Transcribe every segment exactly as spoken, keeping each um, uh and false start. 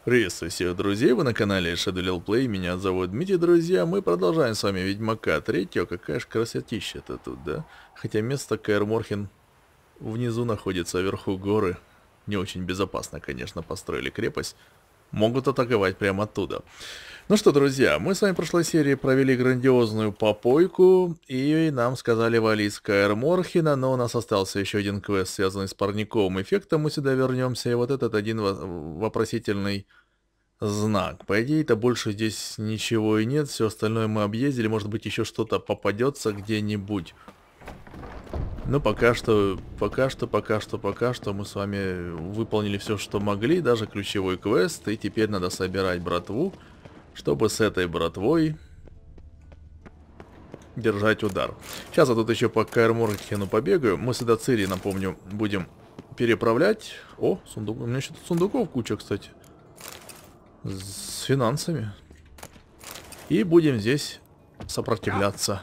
Приветствую всех друзей, вы на канале Shadow Play, меня зовут Дмитрий, друзья, мы продолжаем с вами Ведьмака третьего, какая ж красотища-то тут, да? Хотя место Каэр Морхен внизу находится, вверху горы, не очень безопасно, конечно, построили крепость, могут атаковать прямо оттуда. Ну что, друзья, мы с вами в прошлой серии провели грандиозную попойку, и нам сказали валить с Каэр Морхена, но у нас остался еще один квест, связанный с парниковым эффектом, мы сюда вернемся, и вот этот один во- вопросительный знак. По идее-то больше здесь ничего и нет, все остальное мы объездили, может быть еще что-то попадется где-нибудь. Но пока что, пока что, пока что, пока что мы с вами выполнили все, что могли, даже ключевой квест, и теперь надо собирать братву, чтобы с этой братвой держать удар. Сейчас я тут еще по Каэр Морхену побегаю, мы сюда Цири, напомню, будем переправлять. О, сундук, у меня еще тут сундуков куча, кстати, с финансами. И будем здесь сопротивляться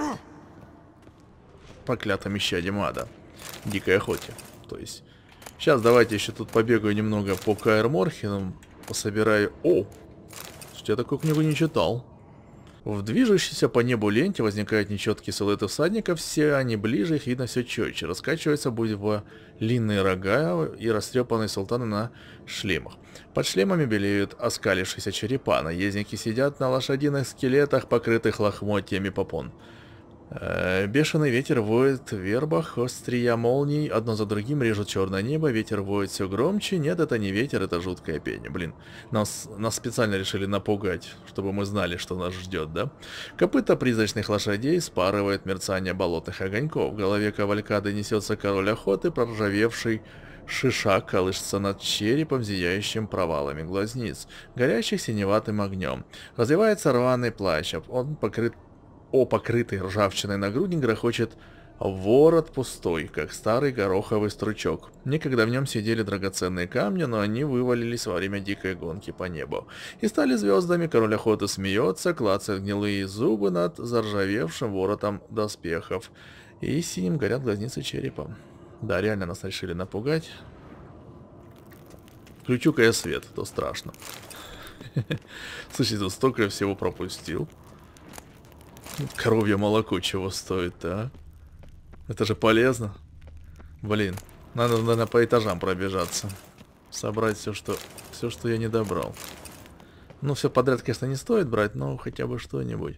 проклятым исчадиям ада, дикой охоте. То есть, сейчас давайте еще тут побегаю немного по Каэр Морхену, пособираю... О! Слушайте, я такую книгу не читал. В движущейся по небу ленте возникают нечеткие силуэты всадников, все они ближе, их видно все четче. Раскачиваются будь в длинные рога и растрепанные султаны на шлемах. Под шлемами белеют оскалившиеся черепа, наездники сидят на лошадиных скелетах, покрытых лохмотьями попон. Э, бешеный ветер воет в вербах, острия молний одно за другим режут черное небо, ветер воет все громче. Нет, это не ветер, это жуткое пение. Блин, нас, нас специально решили напугать, чтобы мы знали, что нас ждет, да? Копыта призрачных лошадей спарывает мерцание болотных огоньков. В голове кавалькады несется король охоты, проржавевший шишак колышется над черепом, зияющим провалами глазниц, горящих синеватым огнем. Развивается рваный плащ, он покрыт О, покрытый ржавчиной нагрудник грохочет ворот пустой, как старый гороховый стручок. Некогда в нем сидели драгоценные камни, но они вывалились во время дикой гонки по небу. И стали звездами, король охоты смеется, клацает гнилые зубы над заржавевшим воротом доспехов. И синим горят глазницы черепа. Да, реально нас решили напугать. Включу-ка я свет, то страшно. Слушайте, тут столько всего пропустил. Коровье молоко чего стоит, а? Это же полезно. Блин, надо, наверное, по этажам пробежаться. Собрать все, что, все, что я не добрал. Ну, все подряд, конечно, не стоит брать, но хотя бы что-нибудь.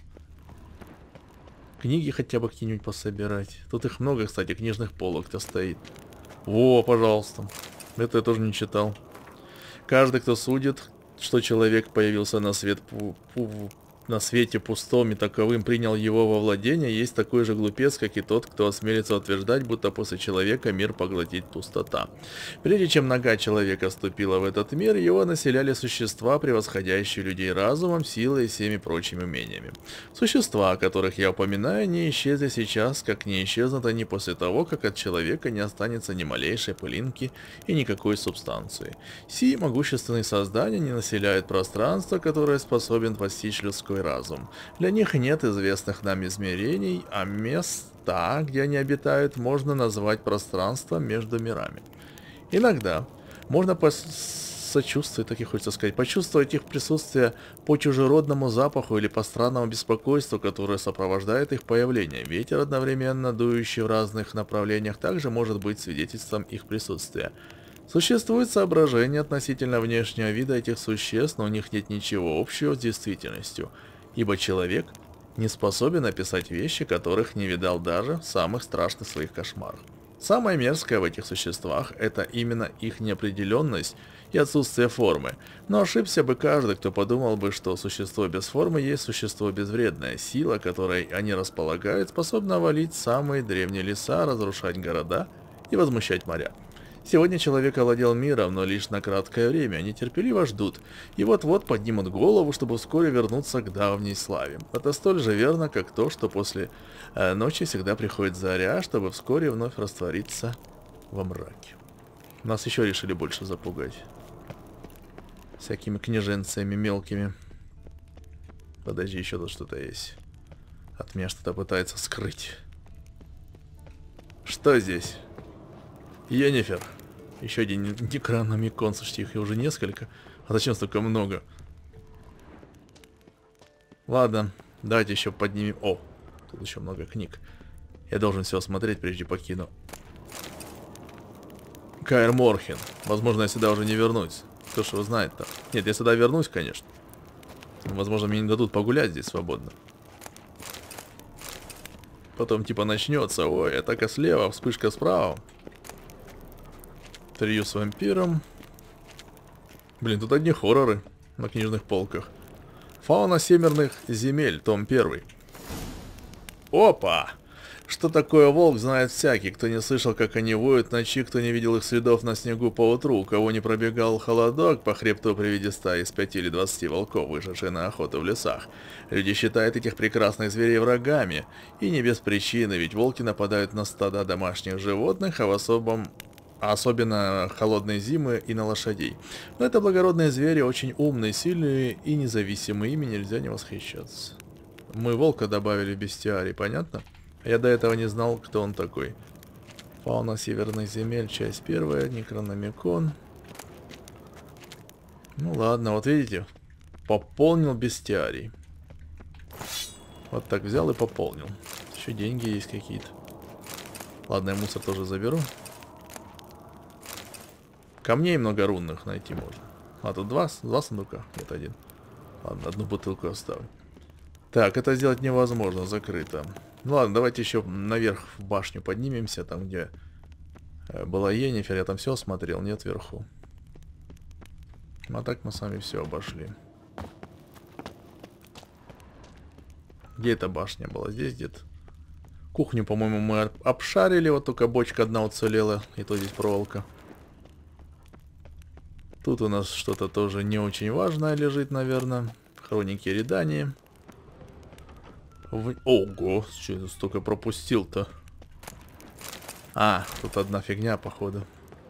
Книги хотя бы какие-нибудь пособирать. Тут их много, кстати, книжных полок-то стоит. Во, пожалуйста. Это я тоже не читал. Каждый, кто судит, что человек появился на свет пу пу на свете пустом и таковым принял его во владение, есть такой же глупец, как и тот, кто осмелится утверждать, будто после человека мир поглотит пустота. Прежде чем нога человека вступила в этот мир, его населяли существа, превосходящие людей разумом, силой и всеми прочими умениями. Существа, о которых я упоминаю, не исчезли сейчас, как не исчезнут они после того, как от человека не останется ни малейшей пылинки и никакой субстанции. Сии могущественные создания не населяют пространство, которое способен постичь людской разум. Для них нет известных нам измерений, а места, где они обитают, можно назвать пространством между мирами. Иногда можно посочувствовать, так и хочется сказать, почувствовать их присутствие по чужеродному запаху или по странному беспокойству, которое сопровождает их появление. Ветер, одновременно дующий в разных направлениях, также может быть свидетельством их присутствия. Существует соображение относительно внешнего вида этих существ, но у них нет ничего общего с действительностью, ибо человек не способен описать вещи, которых не видал даже в самых страшных своих кошмарах. Самое мерзкое в этих существах – это именно их неопределенность и отсутствие формы, но ошибся бы каждый, кто подумал бы, что существо без формы есть существо безвредное. Сила, которой они располагают, способна валить самые древние леса, разрушать города и возмущать моря. Сегодня человек овладел миром, но лишь на краткое время. Они терпеливо ждут, и вот-вот поднимут голову, чтобы вскоре вернуться к давней славе. Это столь же верно, как то, что после э, ночи всегда приходит заря, чтобы вскоре вновь раствориться во мраке. Нас еще решили больше запугать. Всякими княженцами мелкими. Подожди, еще тут что-то есть. От меня что-то пытается скрыть. Что здесь? Йеннифер, Еще один некрономикон, слушайте, их уже несколько. А зачем столько много? Ладно, давайте еще поднимем... О, тут еще много книг. Я должен все осмотреть, прежде покину. Каэр Морхен. Возможно, я сюда уже не вернусь. Кто ж его знает-то? Нет, я сюда вернусь, конечно. Возможно, мне не дадут погулять здесь свободно. Потом типа начнется. Ой, атака слева, вспышка справа. Интервью с вампиром. Блин, тут одни хорроры на книжных полках. Фауна северных земель, том первый. Опа! Что такое волк, знает всякий. Кто не слышал, как они воют ночи, кто не видел их следов на снегу по утру, у кого не пробегал холодок по хребту при виде ста из пяти или двадцати волков, вышедших на охоту в лесах. Люди считают этих прекрасных зверей врагами. И не без причины, ведь волки нападают на стада домашних животных, а в особом... а особенно холодные зимы и на лошадей. Но это благородные звери, очень умные, сильные и независимые, ими нельзя не восхищаться. Мы волка добавили в бестиарий, понятно? Я до этого не знал, кто он такой. Фауна северных земель, часть первая, Некрономикон. Ну ладно, вот видите, пополнил бестиарий. Вот так взял и пополнил. Еще деньги есть какие-то. Ладно, я мусор тоже заберу. Камней много рунных найти можно. А тут два, два сундука, нет один. Ладно, одну бутылку оставлю. Так, это сделать невозможно, закрыто. Ну ладно, давайте еще наверх в башню поднимемся, там где была Йеннифер, я там все осмотрел, нет вверху. А так мы с вами все обошли. Где эта башня была? Здесь где-то. Кухню, по-моему, мы обшарили, вот только бочка одна уцелела, и то здесь проволока. Тут у нас что-то тоже не очень важное лежит, наверное. Хроники Редания. В... Ого, что я столько пропустил-то? А, тут одна фигня, походу.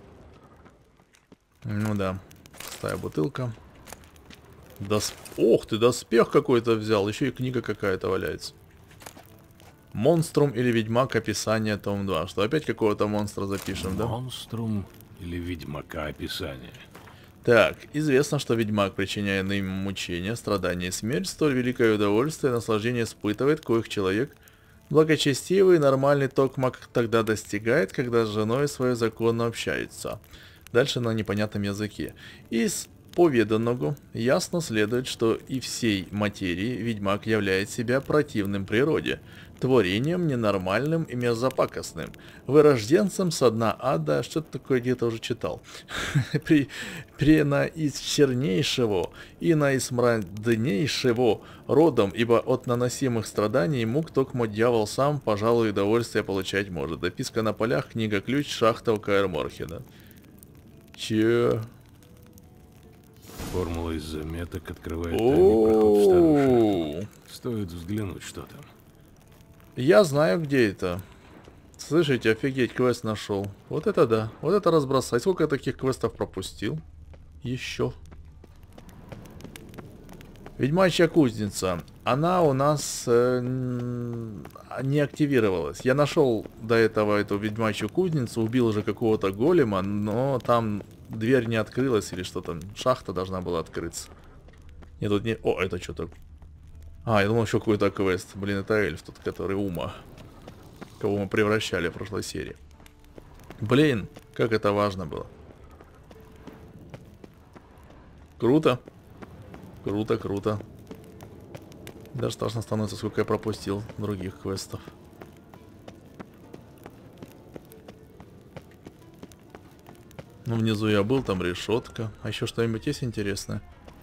Ну да, пустая бутылка. Дос... Ох ты, доспех какой-то взял, еще и книга какая-то валяется. Монструм или Ведьмак, описание, том два. Что, опять какого-то монстра запишем, да? Монструм или Ведьмака, описание. Так, известно, что ведьмак, причиняя им мучения, страдания и смерть, столь великое удовольствие и наслаждение испытывает, коих человек благочестивый и нормальный токмак тогда достигает, когда с женой своей законно общается. Дальше на непонятном языке. Из поведанного ясно следует, что и всей материи ведьмак являет себя противным природе, творением ненормальным и мерзопакостным, вырожденцем со дна ада, что-то такое где-то уже читал, при, при наисчернейшего и наисмраднейшего родом, ибо от наносимых страданий и мук токмо дьявол сам, пожалуй, удовольствие получать может. Дописка на полях, книга-ключ, шахта у Каэр Морхена. Че? Формула из заметок открывает тайный проход в старую шахту. Стоит взглянуть, что там. Я знаю, где это. Слышите, офигеть, квест нашел. Вот это да, вот это разбросать. Сколько я таких квестов пропустил? Еще. Ведьмачья кузница. Она у нас э, не активировалась. Я нашел до этого эту ведьмачью кузницу, убил уже какого-то голема, но там дверь не открылась или что там. Шахта должна была открыться. Нет, тут не... О, это что такое? А, я думал, еще какой-то квест. Блин, это эльф тут, который Ума. Кого мы превращали в прошлой серии. Блин, как это важно было. Круто. Круто, круто. Даже страшно становится, сколько я пропустил других квестов. Ну, внизу я был, там решетка. А еще что-нибудь есть интересное?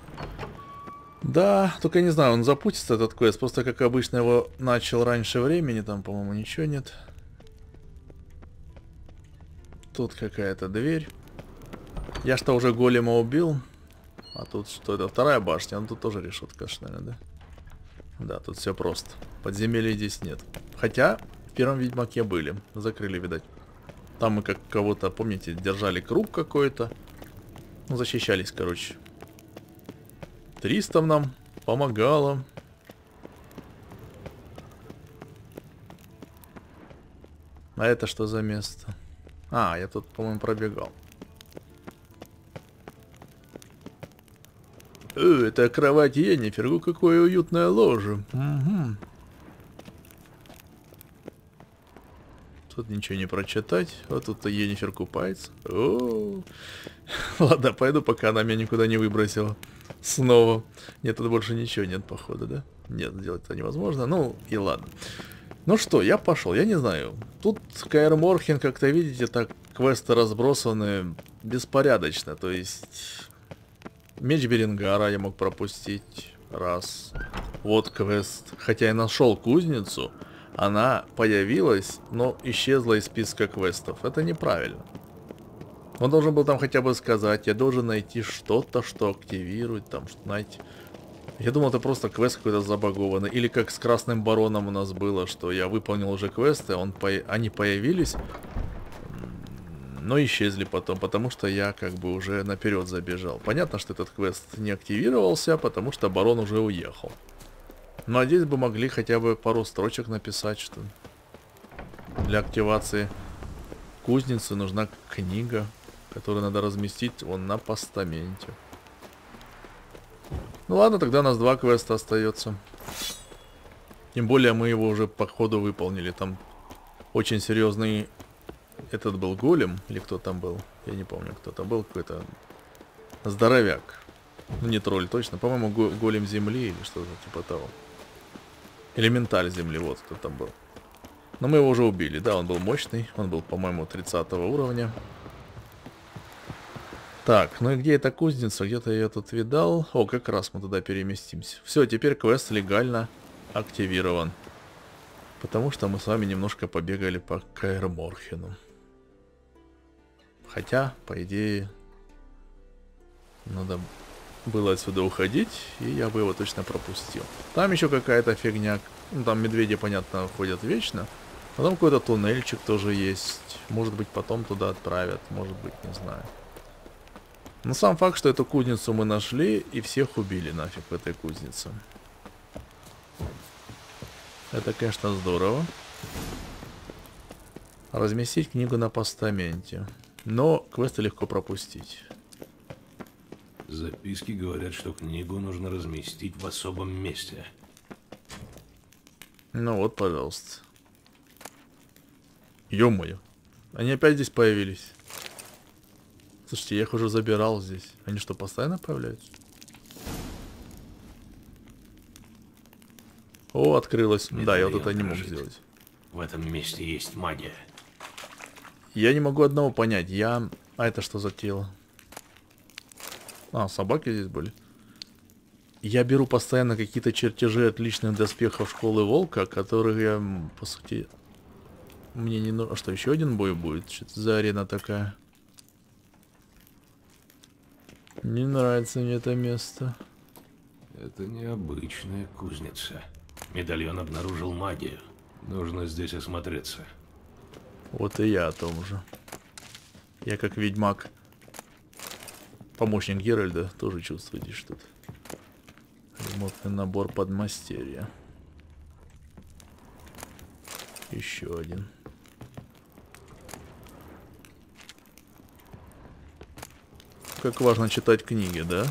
Да, только я не знаю, он запустится, этот квест. Просто, как обычно, его начал раньше времени. Там, по-моему, ничего нет. Тут какая-то дверь. Я что, уже голема убил? А тут что это? Вторая башня. Ну, тут тоже решетка, наверное, да? Да, тут все просто. Подземелья здесь нет. Хотя, в первом Ведьмаке были. Закрыли, видать. Там мы как кого-то, помните, держали круг какой-то. Ну, защищались, короче. Тристом нам помогало. А это что за место? А, я тут, по-моему, пробегал. О, это кровать Йеннифер, ну какое уютное ложе. Угу. Тут ничего не прочитать. Вот тут-то Йеннифер купается. О-о-о. Ладно, пойду, пока она меня никуда не выбросила. Снова. Нет, тут больше ничего нет, походу, да? Нет, сделать это невозможно. Ну, и ладно. Ну что, я пошел. Я не знаю. Тут Каэр Морхен, как-то видите, так квесты разбросаны беспорядочно. То есть... Меч Беренгара я мог пропустить. Раз. Вот квест. Хотя я нашел кузницу, она появилась, но исчезла из списка квестов. Это неправильно. Он должен был там хотя бы сказать, я должен найти что-то, что активирует, там, что найти. Я думал, это просто квест какой-то забагованный. Или как с Красным Бароном у нас было, что я выполнил уже квесты, он по... они появились, но исчезли потом, потому что я как бы уже наперед забежал. Понятно, что этот квест не активировался, потому что барон уже уехал. Но здесь бы могли хотя бы пару строчек написать, что для активации кузницы нужна книга, которую надо разместить вон на постаменте. Ну ладно, тогда у нас два квеста остается. Тем более мы его уже по ходу выполнили. Там очень серьезный... Этот был голем, или кто там был? Я не помню, кто там был. Какой-то здоровяк. Ну, не тролль точно. По-моему, го голем земли или что-то типа того. Элементаль земли, вот кто там был. Но мы его уже убили. Да, он был мощный. Он был, по-моему, тридцатого уровня. Так, ну и где эта кузница? Где-то я тут видал. О, как раз мы туда переместимся. Все, теперь квест легально активирован. Потому что мы с вами немножко побегали по Каэр Морхену. Хотя, по идее, надо было отсюда уходить, и я бы его точно пропустил. Там еще какая-то фигня. Ну, там медведи, понятно, ходят вечно. Потом какой-то туннельчик тоже есть. Может быть, потом туда отправят. Может быть, не знаю. Но сам факт, что эту кузницу мы нашли, и всех убили нафиг в этой кузнице. Это, конечно, здорово. Разместить книгу на постаменте. Но квесты легко пропустить. Записки говорят, что книгу нужно разместить в особом месте. Ну вот, пожалуйста. Ё-моё. Они опять здесь появились. Слушайте, я их уже забирал здесь. Они что, постоянно появляются? О, открылось. Медальон, да, я вот это не мог сделать. В этом месте есть магия. Я не могу одного понять. Я... А это что за тело? А, собаки здесь были. Я беру постоянно какие-то чертежи отличных доспехов школы волка, которые, по сути, мне не нужно. А что, еще один бой будет? Что это за арена такая? Не нравится мне это место. Это необычная кузница. Медальон обнаружил магию. Нужно здесь осмотреться. Вот и я о том же. Я как ведьмак, помощник Геральда, тоже чувствуете что-то. Ремонтный набор подмастерья. Еще один. Как важно читать книги, да?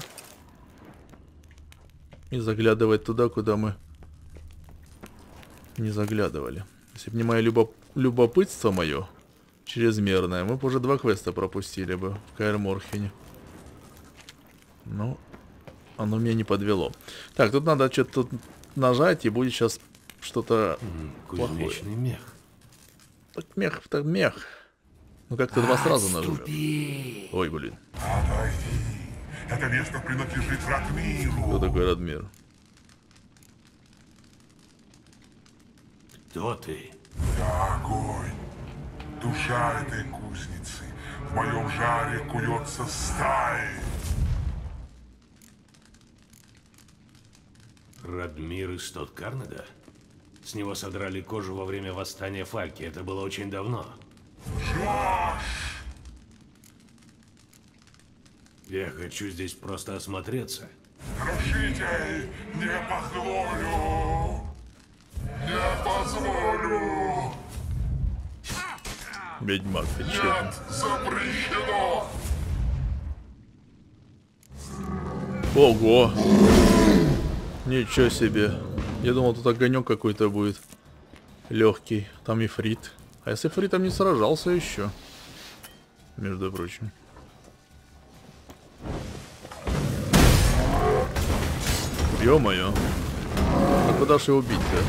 И заглядывать туда, куда мы не заглядывали. Если бы не мое любоп... любопытство мое чрезмерное, мы бы уже два квеста пропустили бы в Каэр Морхене. Но оно меня не подвело. Так, тут надо что-то нажать, и будет сейчас что-то плохое. Мех. Так мех, так мех. Ну как-то два сразу нажмем. Ой, блин. Отойди. Это место принадлежит Радмиру. Кто такой Радмир? Кто ты? Я огонь. Душа этой кузницы. В моем жаре куется стаи. Радмир из Тоткарнеда? С него содрали кожу во время восстания Фальки. Это было очень давно. Джош! Я хочу здесь просто осмотреться. Дружитель, не позволю! Не позволю! Ведьмак, ты чё? Нет, запрещено! Ого! Ничего себе. Я думал, тут огонек какой-то будет. Легкий. Там ифрит. А если ифритом не сражался еще? Между прочим. Ё-моё. А куда ж его убить-то?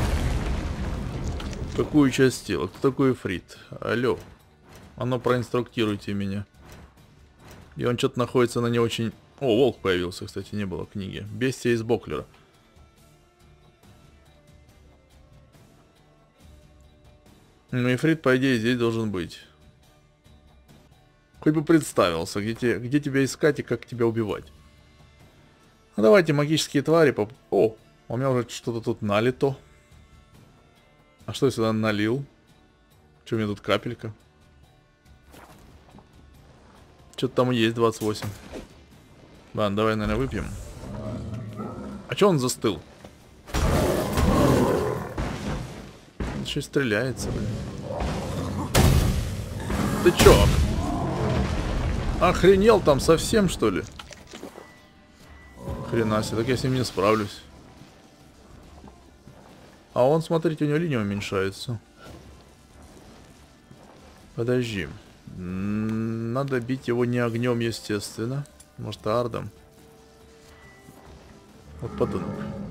Какую часть тела? Кто такой ифрит? Алло. А ну проинструктируйте меня. И он что-то находится на не очень... О, волк появился, кстати, не было книги. Бестия из Боклера. Ну, ифрит, по идее, здесь должен быть. Хоть бы представился, где, те, где тебя искать и как тебя убивать. Ну, давайте магические твари поп... О, у меня уже что-то тут налито. А что я сюда налил? Что у меня тут капелька? Что-то там есть двадцать восемь. Ладно, давай, наверное, выпьем. А чё он застыл? Еще и стреляется, блин. Ты чё? Охренел там совсем, что ли? Хрена себе, так я с ним не справлюсь. А он, смотрите, у него линия уменьшается. Подожди. Надо бить его не огнем, естественно. Может, ардом. Вот подонок.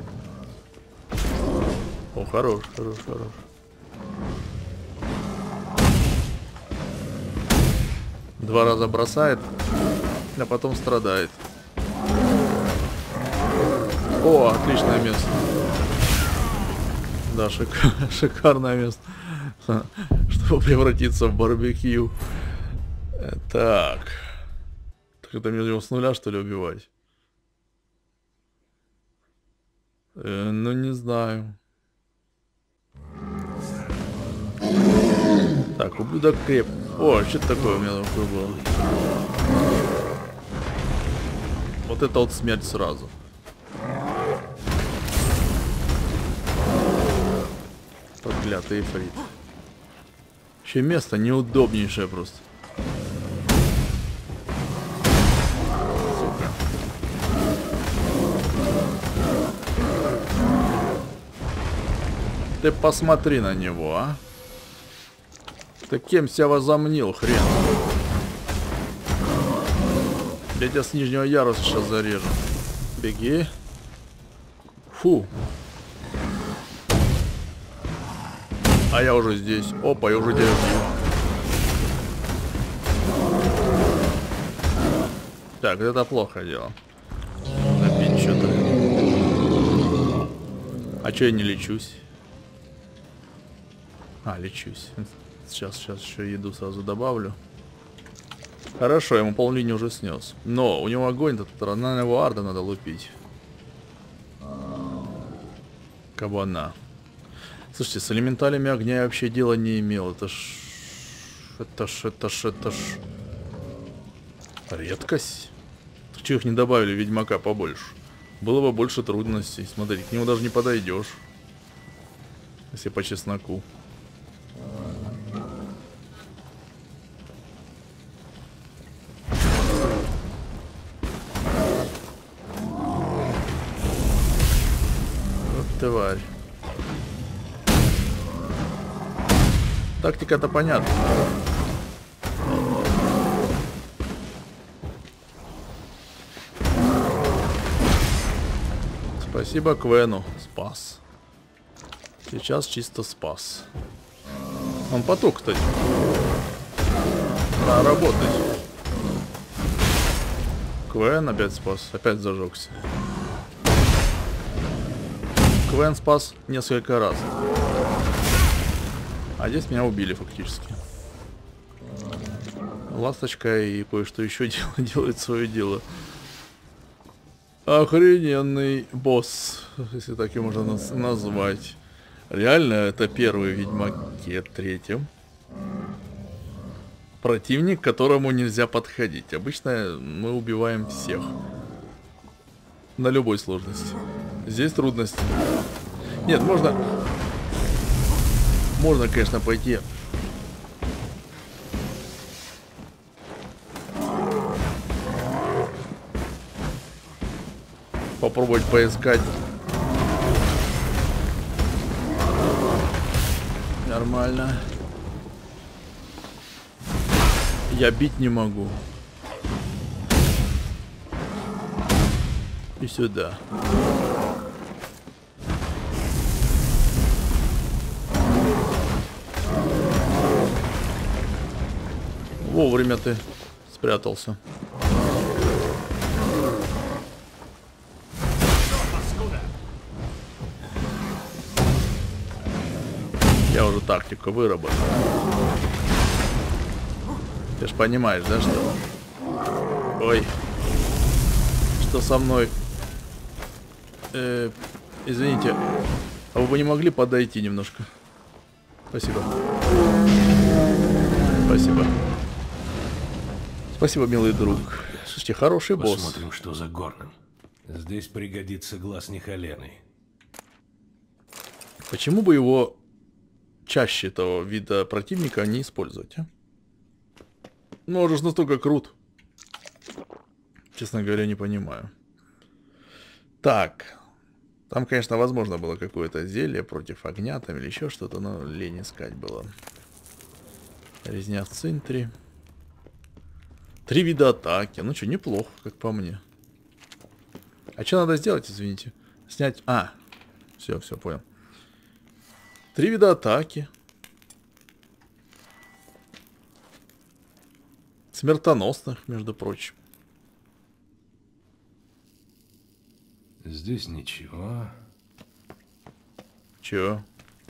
О, хорош, хорош, хорош. Два раза бросает, а потом страдает. О, отличное место. Да, шик... шикарное место. Чтобы превратиться в барбекю. Так. Так это мне его с нуля, что ли, убивать? Э, ну, не знаю. Так, ублюдок креп. О, что такое у меня такое было? Вот это вот смерть сразу. Проклятый ифрит. Еще место неудобнейшее просто. Сука. Ты посмотри на него, а. Ты кем себя возомнил, хрен? Я тебя с нижнего яруса сейчас зарежу. Беги. Фу. А я уже здесь. Опа, я уже тебя бью. Так, это плохо дело. Опять что-то. А че я не лечусь? А, лечусь. Сейчас, сейчас еще еду сразу добавлю. Хорошо, ему поллинии уже снес. Но у него огонь-то тут, на его арда надо лупить. Кабана. Слушайте, с элементалями огня я вообще дела не имел. Это ж... Это ж, это ж, это ж... Редкость. Чего их не добавили, ведьмака побольше? Было бы больше трудностей. Смотри, к нему даже не подойдешь. Если по чесноку. Вот тварь. Тактика-то понятна. Спасибо Квену. Спас. Сейчас чисто спас. Он потух, кстати. Надо работать. Квен опять спас. Опять зажегся. Квен спас несколько раз. А здесь меня убили фактически. Ласточка и кое-что еще делает, делает свое дело. Охрененный босс, если так его можно назвать. Реально, это первый в Ведьмаке третьем. Противник, к которому нельзя подходить. Обычно мы убиваем всех. На любой сложности. Здесь трудности. Нет, можно... Можно, конечно, пойти... попробовать поискать. Нормально. Я бить не могу. И сюда. Вовремя ты спрятался. Я уже тактику выработал. Ты ж понимаешь, да, что? Ой. Что со мной? Э, извините. А вы бы не могли подойти немножко? Спасибо. Спасибо. Спасибо, милый друг. Слушайте, хороший босс. Посмотрим, что за горным. Здесь пригодится глаз нехоленый. Почему бы его чаще этого вида противника не использовать, а? Ну, он же настолько крут. Честно говоря, не понимаю. Так. Там, конечно, возможно было какое-то зелье против огня там или еще что-то, но лень искать было. Резня в центре. Три вида атаки. Ну что, неплохо, как по мне. А что надо сделать, извините? Снять... А, все, все, понял. Три вида атаки. Смертоносных, между прочим. Здесь ничего. Чё?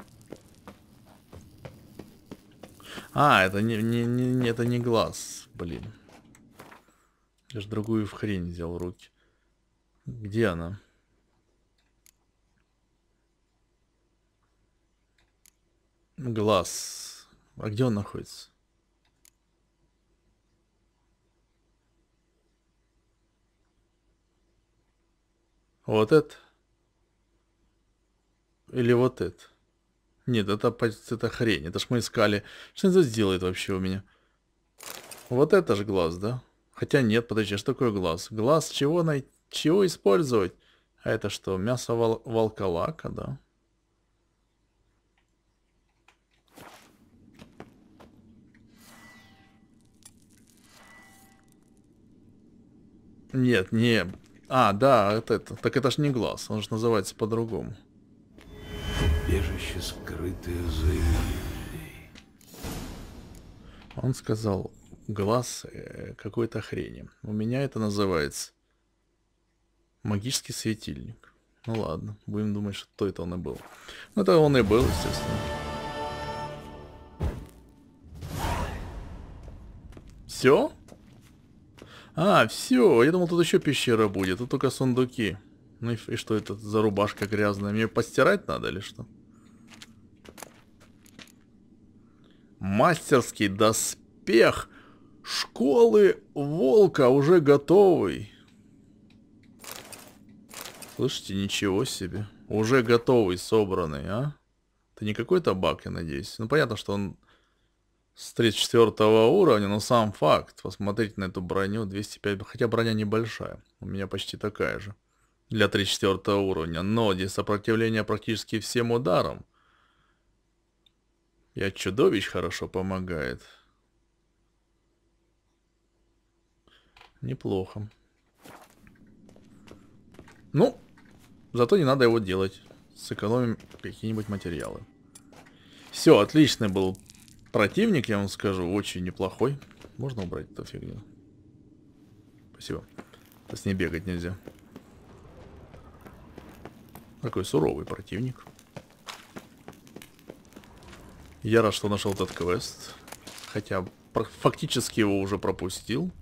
А, это не, не, не, это не глаз, блин. Я же другую в хрень взял в руки. Где она? Глаз. А где он находится? Вот это? Или вот это? Нет, это, это хрень. Это ж мы искали. Что это сделает вообще у меня? Вот это же глаз, да? Хотя нет, подожди, что такое глаз? Глаз чего, най... чего использовать? А это что? Мясо вол... волколака, да? Нет, не... А, да, это, это. Так это ж не глаз. Он же называется по-другому. Убежище, скрытое за иллюзией. Он сказал, глаз э, какой-то хрени. У меня это называется магический светильник. Ну ладно, будем думать, что это он и был. Ну это он и был, естественно. Все? А, все. Я думал, тут еще пещера будет. Тут только сундуки. Ну и, и что это за рубашка грязная? Мне ее постирать надо или что? Мастерский доспех школы волка уже готовый. Слышите, ничего себе. Уже готовый, собранный, а? Это не какой-то баг, я надеюсь. Ну, понятно, что он с тридцать четвёртого уровня, но сам факт. Посмотрите на эту броню. двести пять, хотя броня небольшая. У меня почти такая же. Для тридцать четвёртого уровня. Но здесь сопротивление практически всем ударам. И от чудовищ хорошо помогает. Неплохо. Ну, зато не надо его делать. Сэкономим какие-нибудь материалы. Все, отличный был противник, я вам скажу. Очень неплохой. Можно убрать эту фигню? Спасибо. С ней бегать нельзя. Такой суровый противник. Я рад, что нашел этот квест. Хотя фактически его уже пропустил.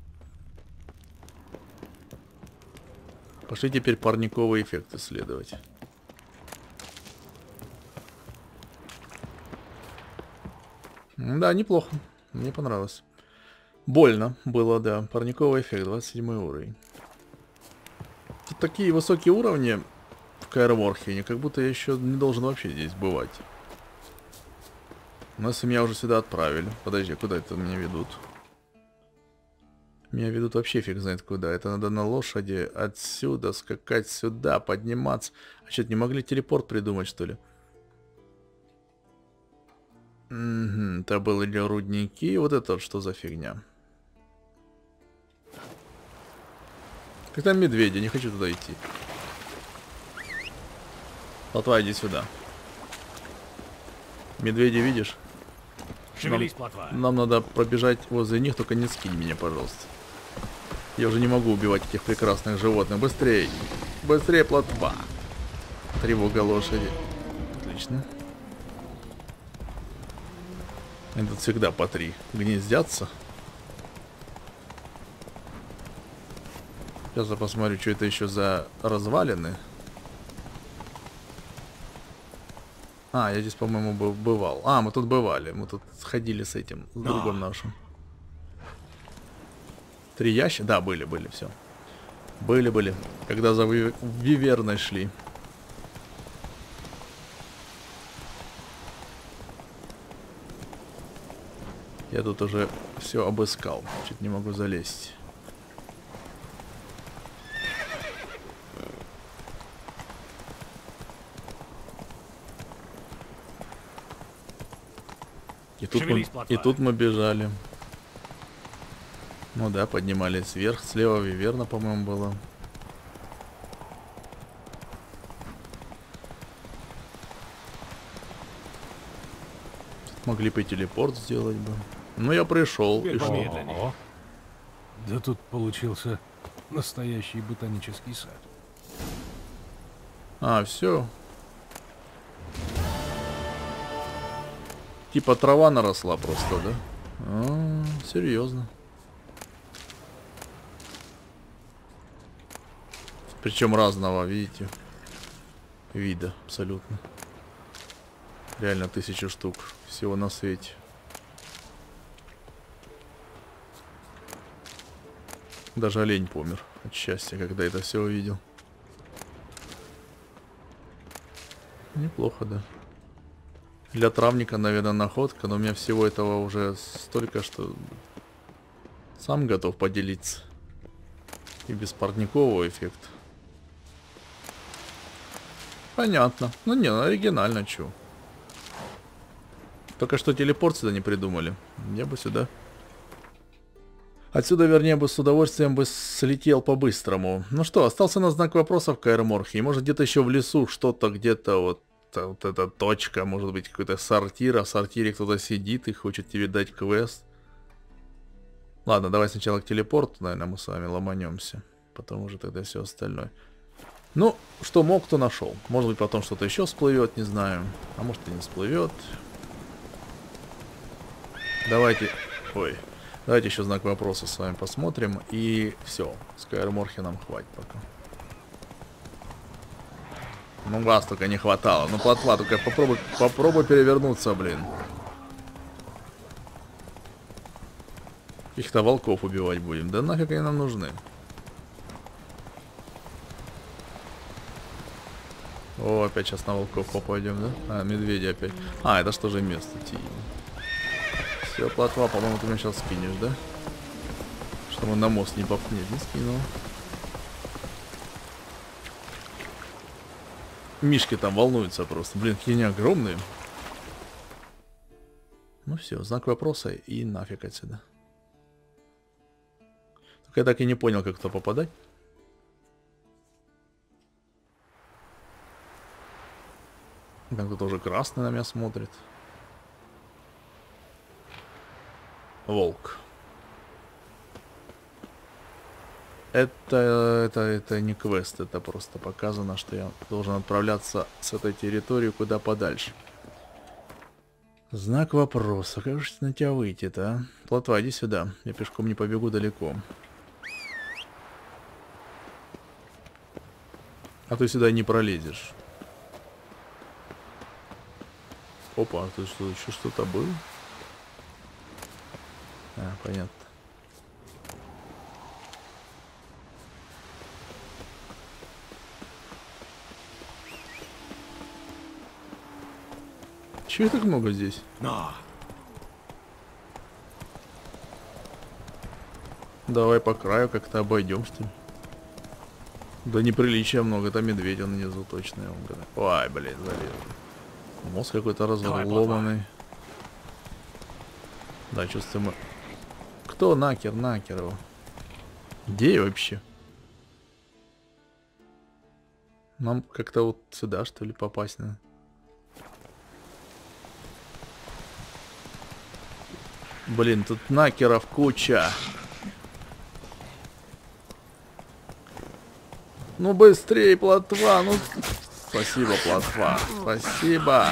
Пошли теперь парниковый эффект исследовать. Да, неплохо. Мне понравилось. Больно было, да. Парниковый эффект, двадцать седьмой уровень. Тут такие высокие уровни в Каэр Морхене, как будто я еще не должен вообще здесь бывать. У нас меня уже сюда отправили. Подожди, куда это меня ведут? Меня ведут вообще фиг знает куда. Это надо на лошади отсюда скакать сюда, подниматься. А что-то не могли телепорт придумать, что ли? Угу, это были рудники. Вот это вот что за фигня? Как там медведи? Не хочу туда идти. Плотва, иди сюда. Медведи видишь? Шевелись, плотва. Нам надо пробежать возле них, только не скинь меня, пожалуйста. Я уже не могу убивать этих прекрасных животных. Быстрее! Быстрее, плотва! Тревога лошади. Отлично. Они тут всегда по три гнездятся. Сейчас я посмотрю, что это еще за развалины. А, я здесь, по-моему, бывал. А, мы тут бывали. Мы тут ходили с этим, с другом нашим. Три ящика? Да, были, были, все. Были, были. Когда за ви Виверной шли. Я тут уже все обыскал. Чуть не могу залезть. И тут, мы, и тут мы бежали. Ну да, поднимались вверх. Слева Виверна, по-моему, была. Тут могли бы и телепорт сделать бы. Ну я пришел. И что? Да тут получился настоящий ботанический сад. А, все. Типа трава наросла просто, да? А, серьезно. Причем разного, видите, вида абсолютно. Реально тысячи штук всего на свете. Даже олень помер от счастья, когда это все увидел. Неплохо, да. Для травника, наверное, находка, но у меня всего этого уже столько, что сам готов поделиться. И без парникового эффекта. Понятно. Ну не, ну оригинально, чё. Только что телепорт сюда не придумали. Я бы сюда. Отсюда, вернее, бы с удовольствием бы слетел по-быстрому. Ну что, остался на знак вопроса в Каэр Морхе. Может, где-то еще в лесу что-то, где-то вот, вот эта точка, может быть, какой-то сортир, а в сортире кто-то сидит и хочет тебе дать квест. Ладно, давай сначала к телепорту, наверное, мы с вами ломанемся. Потом уже тогда все остальное. Ну, что мог, то нашел. Может быть, потом что-то еще всплывет, не знаю. А может и не всплывет. Давайте... Ой. Давайте еще знак вопроса с вами посмотрим. И все. С Каэр Морхе нам хватит пока. Ну, вас только не хватало. Ну, плотва, только попробуй, попробуй перевернуться, блин. Каких-то волков убивать будем. Да нафиг они нам нужны. О, опять сейчас на волков попадем, да? А, медведи опять. А, это что же место? Тим. Все, плотва, по-моему, ты меня сейчас скинешь, да? Что мы на мост не попнет, не скинул. Мишки там волнуются просто. Блин, какие они огромные. Ну все, знак вопроса и нафиг отсюда. Только я так и не понял, как туда попадать. Там кто-то уже красный на меня смотрит. Волк. Это, это, это не квест, это просто показано, что я должен отправляться с этой территории куда подальше. Знак вопроса. Как же на тебя выйти-то, а? Плотва, иди сюда. Я пешком не побегу далеко. А ты сюда не пролезешь. Опа, а тут что, еще что-то было? А, понятно. Чего так много здесь? Но. Давай по краю как-то обойдем, что ли. Да неприличия много, там медведь он внизу точно. Я вам говорю. Ой, блин, залез. Мозг какой-то разломанный. Да, чувствую мы. Кто накер, накер его? Где я вообще? Нам как-то вот сюда, что ли, попасть надо. Блин, тут накеров куча. Ну быстрее, плотва, ну... Спасибо, плотва, спасибо.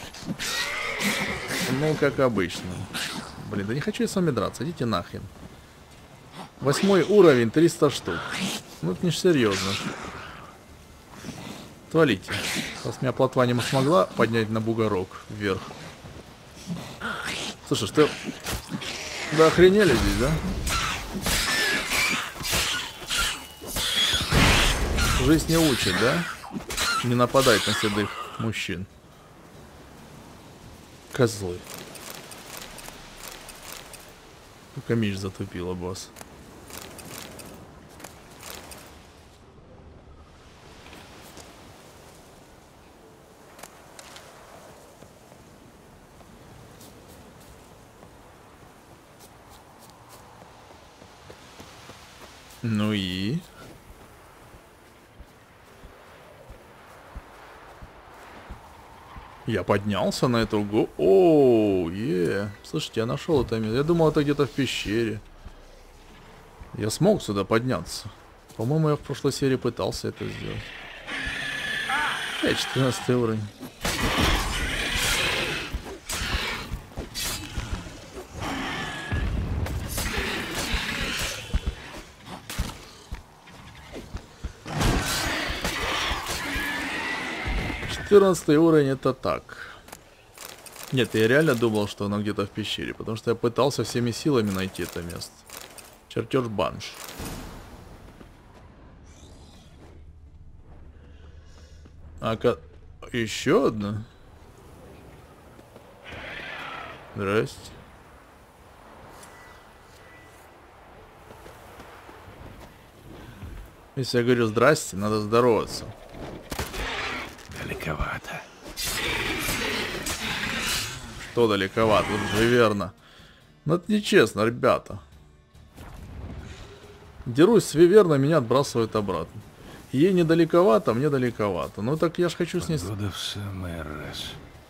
Ну, как обычно. Блин, да не хочу я с вами драться, идите нахрен. Восьмой уровень, триста штук. Ну, это не серьезно. Отвалите. Сейчас меня плотва не смогла поднять на бугорок вверх. Слушай, что... Да охренели здесь, да? Жизнь не учит, да? Не нападать на седых мужчин. Козлы. Только меч затупила, босс. Ну и... Я поднялся на эту го... Оу, е. Слушайте, я нашел это место. Я думал, это где-то в пещере. Я смог сюда подняться. По-моему, я в прошлой серии пытался это сделать. Эй, четырнадцатый уровень. четырнадцатый уровень это так. Нет, я реально думал, что оно где-то в пещере, потому что я пытался всеми силами найти это место. Чертеж банш. А-ка... Еще одна? Здрасте. Если я говорю здрасте, надо здороваться. Далековато. Что далековато? Тут же верно. Ну это нечестно, ребята. Дерусь с Виверной, меня отбрасывают обратно. Ей недалековато, мне далековато. Ну так я ж хочу с ней... Погода в самый раз.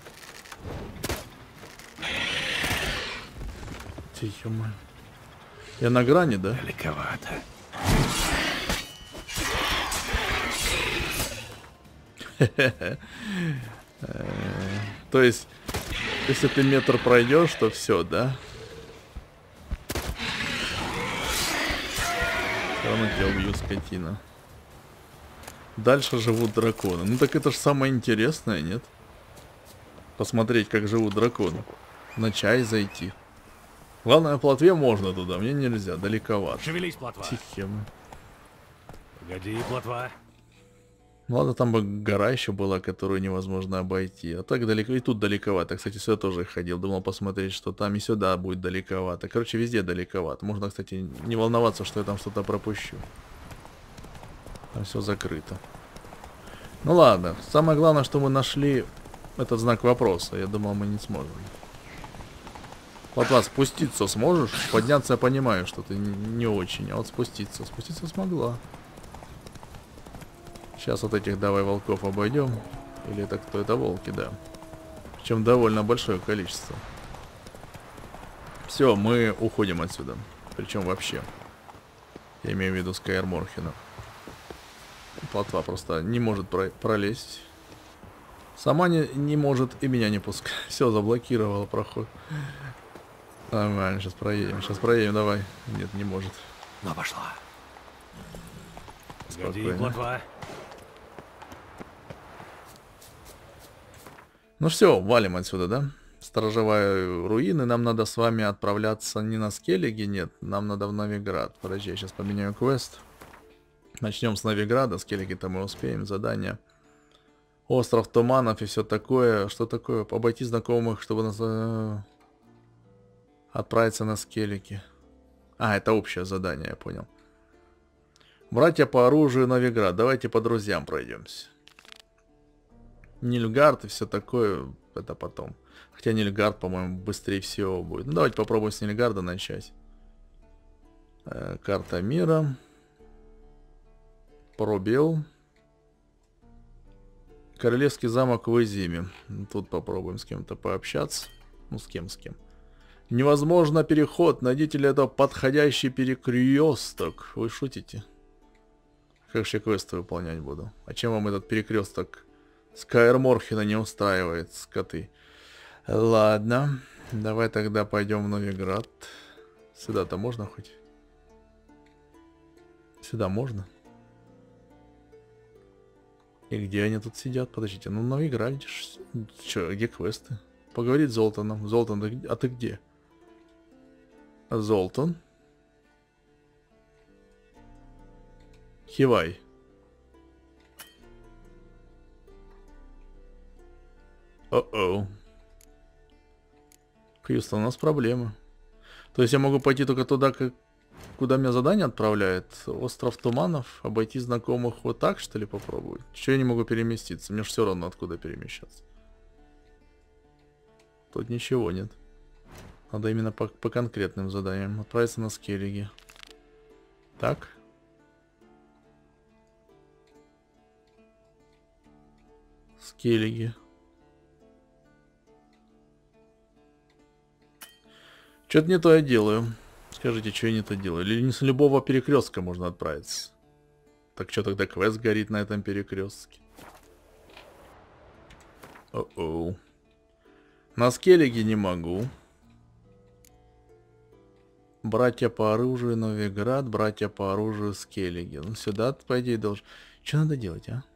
Тихо, мой. Я на грани, да? Далековато. То есть, если ты метр пройдешь, то все, да? Все равно тебя убью, скотина. Дальше живут драконы. Ну так это же самое интересное, нет? Посмотреть, как живут драконы. На чай зайти. Главное, на плотве можно туда, мне нельзя, далековато. Шевелись, плотва. Тихим. Погоди, плотва. Ну ладно, там бы гора еще была, которую невозможно обойти. А так далеко, и тут далековато. Кстати, сюда тоже ходил. Думал посмотреть, что там и сюда будет далековато. Короче, везде далековато. Можно, кстати, не волноваться, что я там что-то пропущу. Там все закрыто. Ну ладно. Самое главное, что мы нашли этот знак вопроса. Я думал, мы не сможем. Плотва, спуститься сможешь? Подняться я понимаю, что ты не очень. А вот спуститься. Спуститься смогла. Сейчас вот этих давай волков обойдем. Или это кто? Это волки, да. Причем довольно большое количество. Все, мы уходим отсюда. Причем вообще. Я имею в виду Скайр Морхена. Плотва просто не может про пролезть. Сама не, не может и меня не пускает. Все, заблокировала проход. Нормально, сейчас проедем. Сейчас проедем, давай. Нет, не может. Ну, пошла. Погоди, Спокойно. плотва. Ну все, валим отсюда, да? Сторожевая руины. Нам надо с вами отправляться не на Скеллиги, нет. Нам надо в Новиград. Подожди, я сейчас поменяю квест. Начнем с Новиграда. Скеллиги-то мы успеем. Задание. Остров туманов и все такое. Что такое? Обойти знакомых, чтобы нас... отправиться на Скеллиги. А, это общее задание, я понял. Братья по оружию Новиград. Давайте по друзьям пройдемся. Нильфгард и все такое, это потом. Хотя Нильфгард, по-моему, быстрее всего будет. Ну, давайте попробуем с Нильфгарда начать. Э, карта мира. Пробел. Королевский замок в Изиме. Тут попробуем с кем-то пообщаться. Ну, с кем, с кем. Невозможно переход. Найдите ли это подходящий перекресток? Вы шутите? Как же я квесты выполнять буду? А чем вам этот перекресток с Каэр Морхена не устраивает, скоты? Ладно. Давай тогда пойдем в Новиград. Сюда-то можно хоть? Сюда можно? И где они тут сидят? Подождите, ну в Новиграде. Че, где квесты? Поговорить с Золтаном. Золтан, а ты где? Золтан? Хивай. О-оу. Хьюстон, у нас проблемы. То есть я могу пойти только туда, как... куда меня задание отправляет? Остров Туманов? Обойти знакомых вот так, что ли, попробовать? Чего я не могу переместиться? Мне же все равно откуда перемещаться. Тут ничего нет. Надо именно по, по конкретным заданиям. Отправиться на Скеллиги. Так. Скеллиги. Что-то не то я делаю. Скажите, что я не то делаю? Или не с любого перекрестка можно отправиться? Так что тогда квест горит на этом перекрестке? О-оу. На Скеллиге не могу. Братья по оружию Новиград, братья по оружию Скеллиги. Ну сюда, по идее, должен... Что надо делать, а?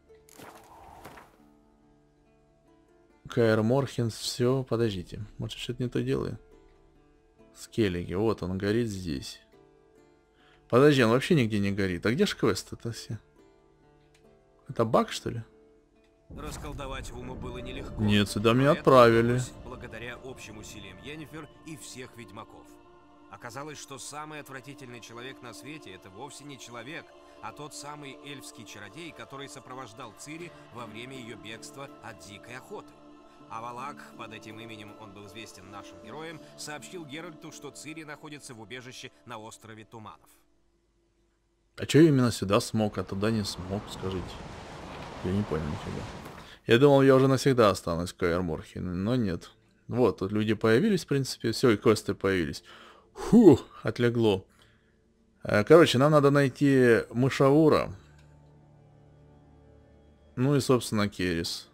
Каэр Морхенс, все, подождите. Может, что-то не то делаю? Скеллиги, вот он горит здесь. Подожди, он вообще нигде не горит. А где ж квест это все? Это баг, что ли? Расколдовать Уму было нелегко. Нет, сюда меня отправили. Благодаря общим усилиям Йеннифер и всех ведьмаков. Оказалось, что самый отвратительный человек на свете — это вовсе не человек, а тот самый эльфский чародей, который сопровождал Цири во время ее бегства от дикой охоты. А Валак, под этим именем он был известен нашим героям, сообщил Геральту, что Цири находится в убежище на острове Туманов. А что именно сюда смог, а туда не смог, скажите? Я не понял нифига. Я думал, я уже навсегда останусь в Каэр Морхене, но нет. Вот, тут люди появились, в принципе, все, и квесты появились. Фух, отлегло. Короче, нам надо найти Мышавура. Ну и, собственно, Керис.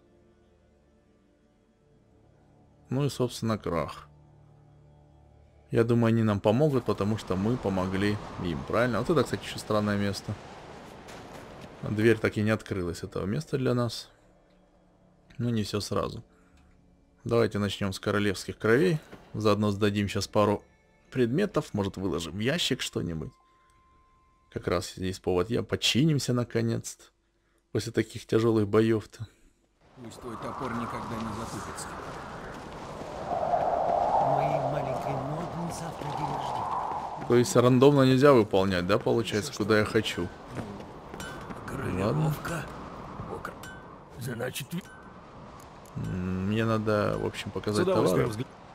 Ну и, собственно, Крах. Я думаю, они нам помогут, потому что мы помогли им, правильно? Вот это, кстати, еще странное место. Дверь так и не открылась этого места для нас. Ну, не все сразу. Давайте начнем с королевских кровей. Заодно сдадим сейчас пару предметов. Может, выложим в ящик что-нибудь. Как раз здесь повод. Я починимся наконец-то. После таких тяжелых боев-то. Пусть твой топор никогда не затупится. Моей маленькой Норден завтра день рождения. То есть рандомно нельзя выполнять, да, получается, куда я хочу? Королевка. Значит, мне надо, в общем, показать товар.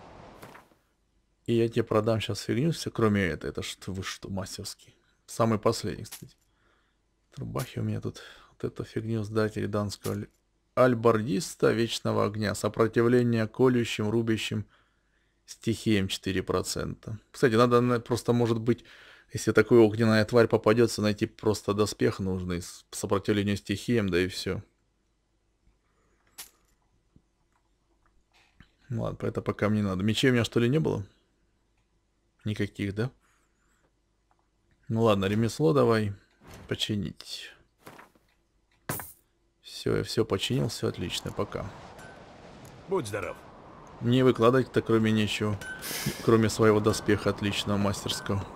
И я тебе продам сейчас фигню, все, кроме этой. Это что, вы что, мастерский. Самый последний, кстати. Трубахи у меня тут. Вот эту фигню сдать риданского альбардиста вечного огня. Сопротивление колющим, рубящим стихиям четыре процента. Кстати, надо просто, может быть, если такая огненная тварь попадется, найти просто доспех нужный с сопротивлением стихиям, да и все. Ладно, это пока мне надо. Мечей у меня что ли не было? Никаких, да? Ну ладно, ремесло давай починить. Все, я все починил, все отлично, пока. Будь здоров. Не выкладывать-то кроме ничего, кроме своего доспеха отличного мастерского.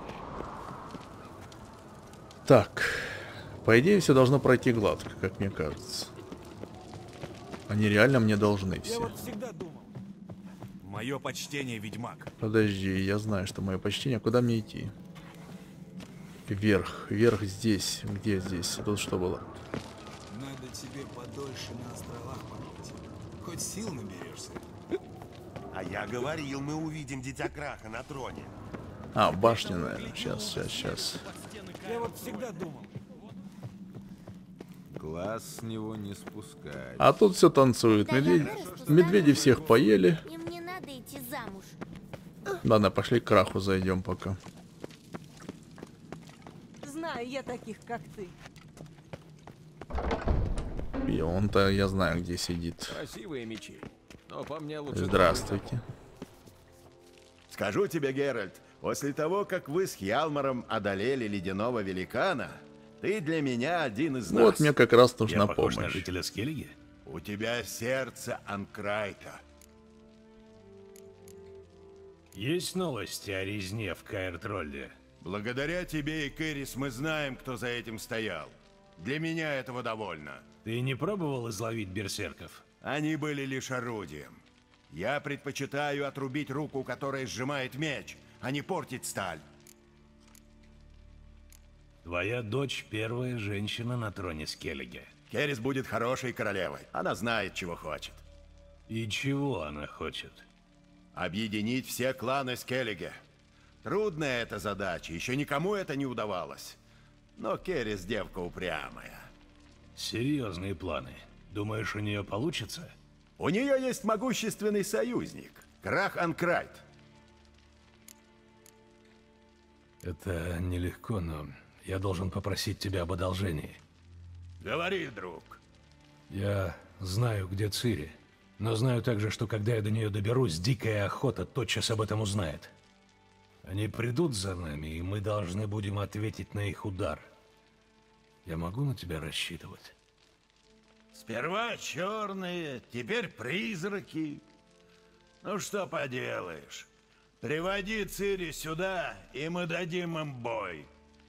Так, по идее все должно пройти гладко, как мне кажется. Они реально мне должны все. Я вот всегда думал, Мое почтение, ведьмак. Подожди, я знаю, что мое почтение. Куда мне идти? Вверх. Вверх здесь. Где здесь? Тут что было? Надо тебе подольше на островах побыть. Хоть сил наберешься. А я говорил, мы увидим Дитя Краха на троне. А, башня, наверное. Сейчас, сейчас, сейчас. Я вот всегда думал. Глаз с него не спускать. А тут все танцует. Медведи, медведи всех поели. Им не надо идти замуж. Ладно, пошли к Краху зайдем пока. Знаю я таких, как ты. И он-то, я знаю, где сидит. Красивые мечи. Но по мне лучше... Здравствуйте. Скажу тебе, Геральт, после того, как вы с Хьялмаром одолели ледяного великана, ты для меня один из нас. Вот мне как раз нужна Я похож помощь. на жителя Скеллиги? У тебя сердце Анкрайта. Есть новости о резне в Каэр-Тролле? Благодаря тебе и Кэрис мы знаем, кто за этим стоял. Для меня этого довольно. Ты не пробовал изловить берсерков? Они были лишь орудием. Я предпочитаю отрубить руку, которая сжимает меч, а не портить сталь. Твоя дочь первая женщина на троне Скеллиги. Керрис будет хорошей королевой. Она знает, чего хочет. И чего она хочет? Объединить все кланы Скеллиги. Трудная эта задача, еще никому это не удавалось. Но Керрис девка упрямая. Серьезные планы. Думаешь, у нее получится? У нее есть могущественный союзник. Крах Анкрайт. Это нелегко, но я должен попросить тебя об одолжении. Говори, друг. Я знаю, где Цири, но знаю также, что когда я до нее доберусь, дикая охота тотчас об этом узнает. Они придут за нами, и мы должны будем ответить на их удар. Я могу на тебя рассчитывать? Сперва черные, теперь призраки. Ну что поделаешь. Приводи Цири сюда, и мы дадим им бой.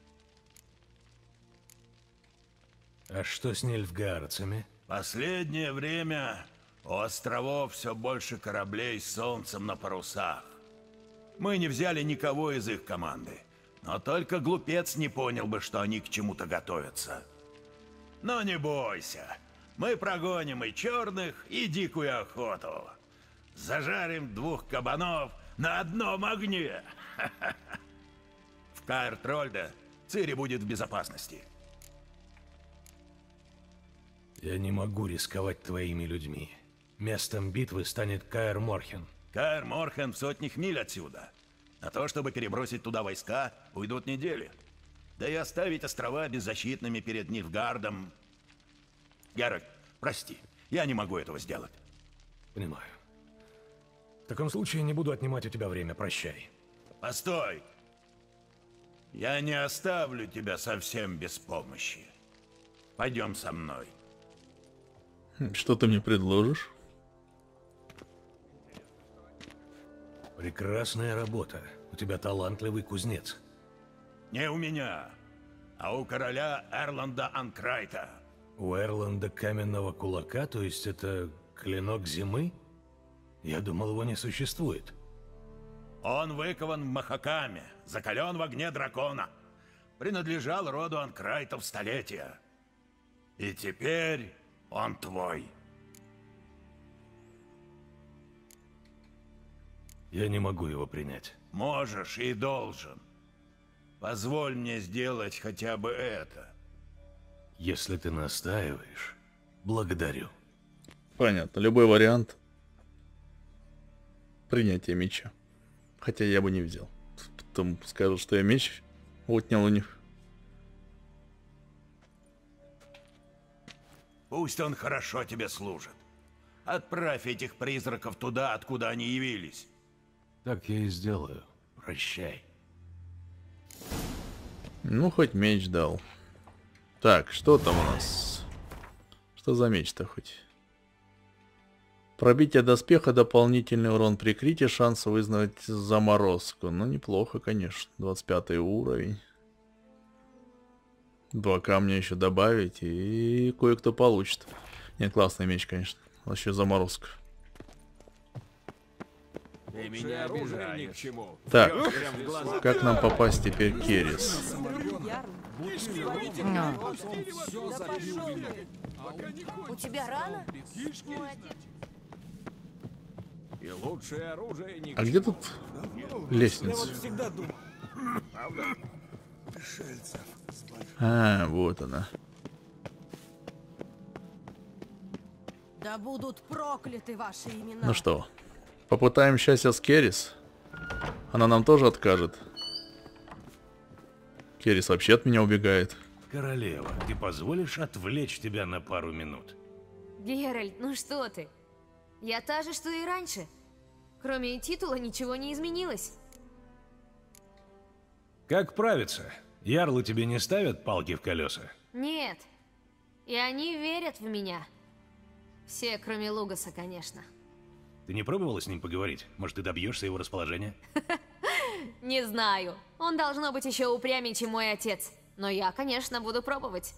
А что с нильфгаарцами? Последнее время у островов все больше кораблей с солнцем на парусах. Мы не взяли никого из их команды, но только глупец не понял бы, что они к чему-то готовятся. Но не бойся, мы прогоним и черных, и дикую охоту. Зажарим двух кабанов на одном огне. В Каэр-Трольде Цири будет в безопасности. Я не могу рисковать твоими людьми. Местом битвы станет Каэр-Морхен. Каэр-Морхен в сотнях миль отсюда. На то, чтобы перебросить туда войска, уйдут недели. Да и оставить острова беззащитными перед Нильфгардом. Геральт, прости, я не могу этого сделать. Понимаю. В таком случае не буду отнимать у тебя время. Прощай. Постой. Я не оставлю тебя совсем без помощи. Пойдем со мной. Что ты мне предложишь? Прекрасная работа. У тебя талантливый кузнец. Не у меня, а у короля Эрланда Анкрайта. У Эрланда каменного кулака, то есть это клинок зимы? Я думал, его не существует. Он выкован в Махакаме, закален в огне дракона. Принадлежал роду Анкрайтов столетия. И теперь он твой. Я не могу его принять. Можешь и должен. Позволь мне сделать хотя бы это. Если ты настаиваешь, благодарю. Понятно. Любой вариант принятия меча. Хотя я бы не взял. Потом скажут, что я меч отнял у них. Пусть он хорошо тебе служит. Отправь этих призраков туда, откуда они явились. Так я и сделаю. Прощай. Ну, хоть меч дал. Так, что там у нас? Что за меч-то хоть? Пробитие доспеха, дополнительный урон прикрытия, шанс вызвать заморозку. Ну, неплохо, конечно. двадцать пятый уровень. Два камня еще добавить, и кое-кто получит. Нет, классный меч, конечно. Вообще заморозка. Ты меня обижаешь. Так, как нам попасть теперь к Керрис? У тебя рана? И лучшее оружие не... А где тут лестница? А, вот она. Да будут прокляты ваши имена. Ну что, попытаем счастья с Керрис? Она нам тоже откажет. Керрис вообще от меня убегает. Королева, ты позволишь отвлечь тебя на пару минут? Геральт, ну что ты? Я та же, что и раньше. Кроме титула ничего не изменилось. Как правится? Ярлы тебе не ставят палки в колеса? Нет. И они верят в меня. Все, кроме Лугаса, конечно. Ты не пробовала с ним поговорить? Может, ты добьешься его расположения? Не знаю. Он должно быть еще упрямее, чем мой отец. Но я, конечно, буду пробовать.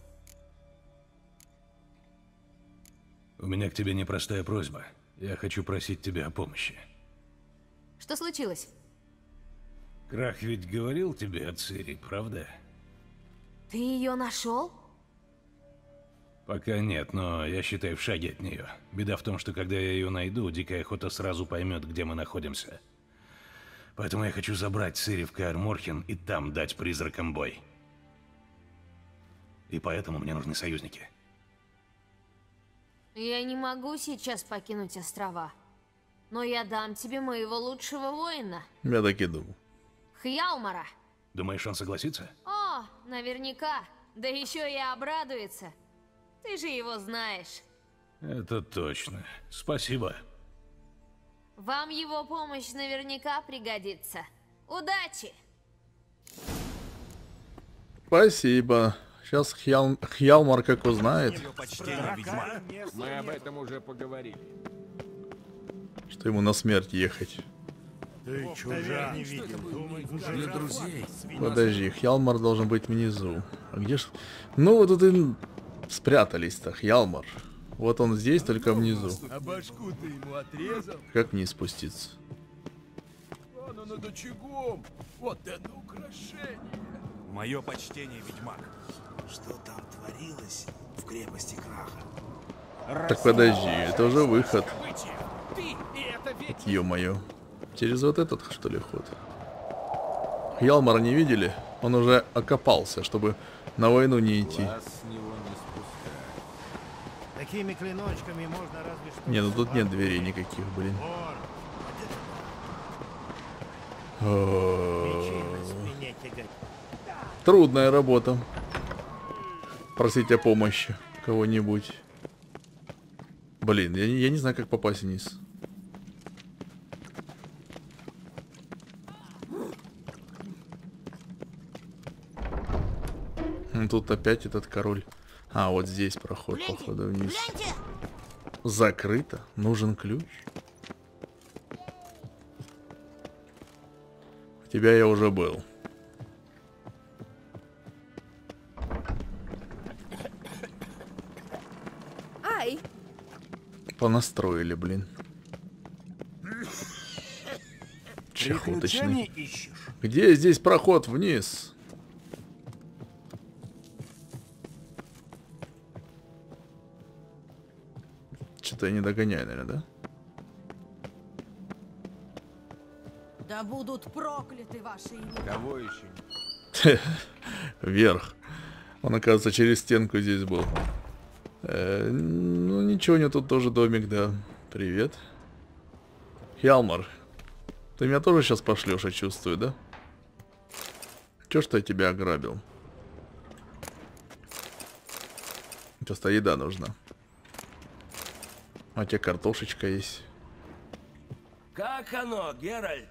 У меня к тебе непростая просьба. Я хочу просить тебя о помощи. Что случилось? Крах ведь говорил тебе о Цири, правда? Ты ее нашел? Пока нет, но я считаю в шаге от нее. Беда в том, что когда я ее найду, Дикая Охота сразу поймет, где мы находимся. Поэтому я хочу забрать Цири в Каэр Морхен и там дать призракам бой. И поэтому мне нужны союзники. Я не могу сейчас покинуть острова. Но я дам тебе моего лучшего воина. Я так и думал. Хьялмара. Думаешь, он согласится? О, наверняка. Да еще и обрадуется. Ты же его знаешь. Это точно. Спасибо. Вам его помощь наверняка пригодится. Удачи! Спасибо. Сейчас Хьял... Хьялмар как узнает, Мы об этом уже поговорили. что ему на смерть ехать. Ты чужак. Для друзей. Подожди, Хьялмар должен быть внизу. А где ж... Ну, вот тут и спрятались-то, Хьялмар. Вот он здесь, только внизу. А башку ты ему отрезал? Как вниз спуститься? Оно над очагом. Вот это украшение. Мое почтение, ведьмак. Что там творилось в крепости Краха? Так подожди, это уже выход. Ё-моё. Через вот этот, что ли, ход? Хьялмара не видели? Он уже окопался, чтобы на войну не идти. Глаз с него не спускай. Такими клиночками можно разве что... Не, ну тут нет дверей никаких, блин. Трудная работа. Просить о помощи кого-нибудь. Блин, я, я не знаю, как попасть вниз. Тут опять этот король. А, вот здесь проход, гляньте, походу, вниз. Гляньте. Закрыто. Нужен ключ. У тебя я уже был. Ай! Понастроили, блин. Чехоточный. Где здесь проход вниз? Что-то я не догоняю, наверное, да? Да будут прокляты ваши имена. Кого еще? Вверх. Он, оказывается, через стенку здесь был. Э, ну, ничего, у него тут тоже домик, да. Привет. Хьялмар. Ты меня тоже сейчас пошлешь, я чувствую, да? Чё ж ты я тебя ограбил? Просто еда нужна. А у тебя картошечка есть. Как оно, Геральт?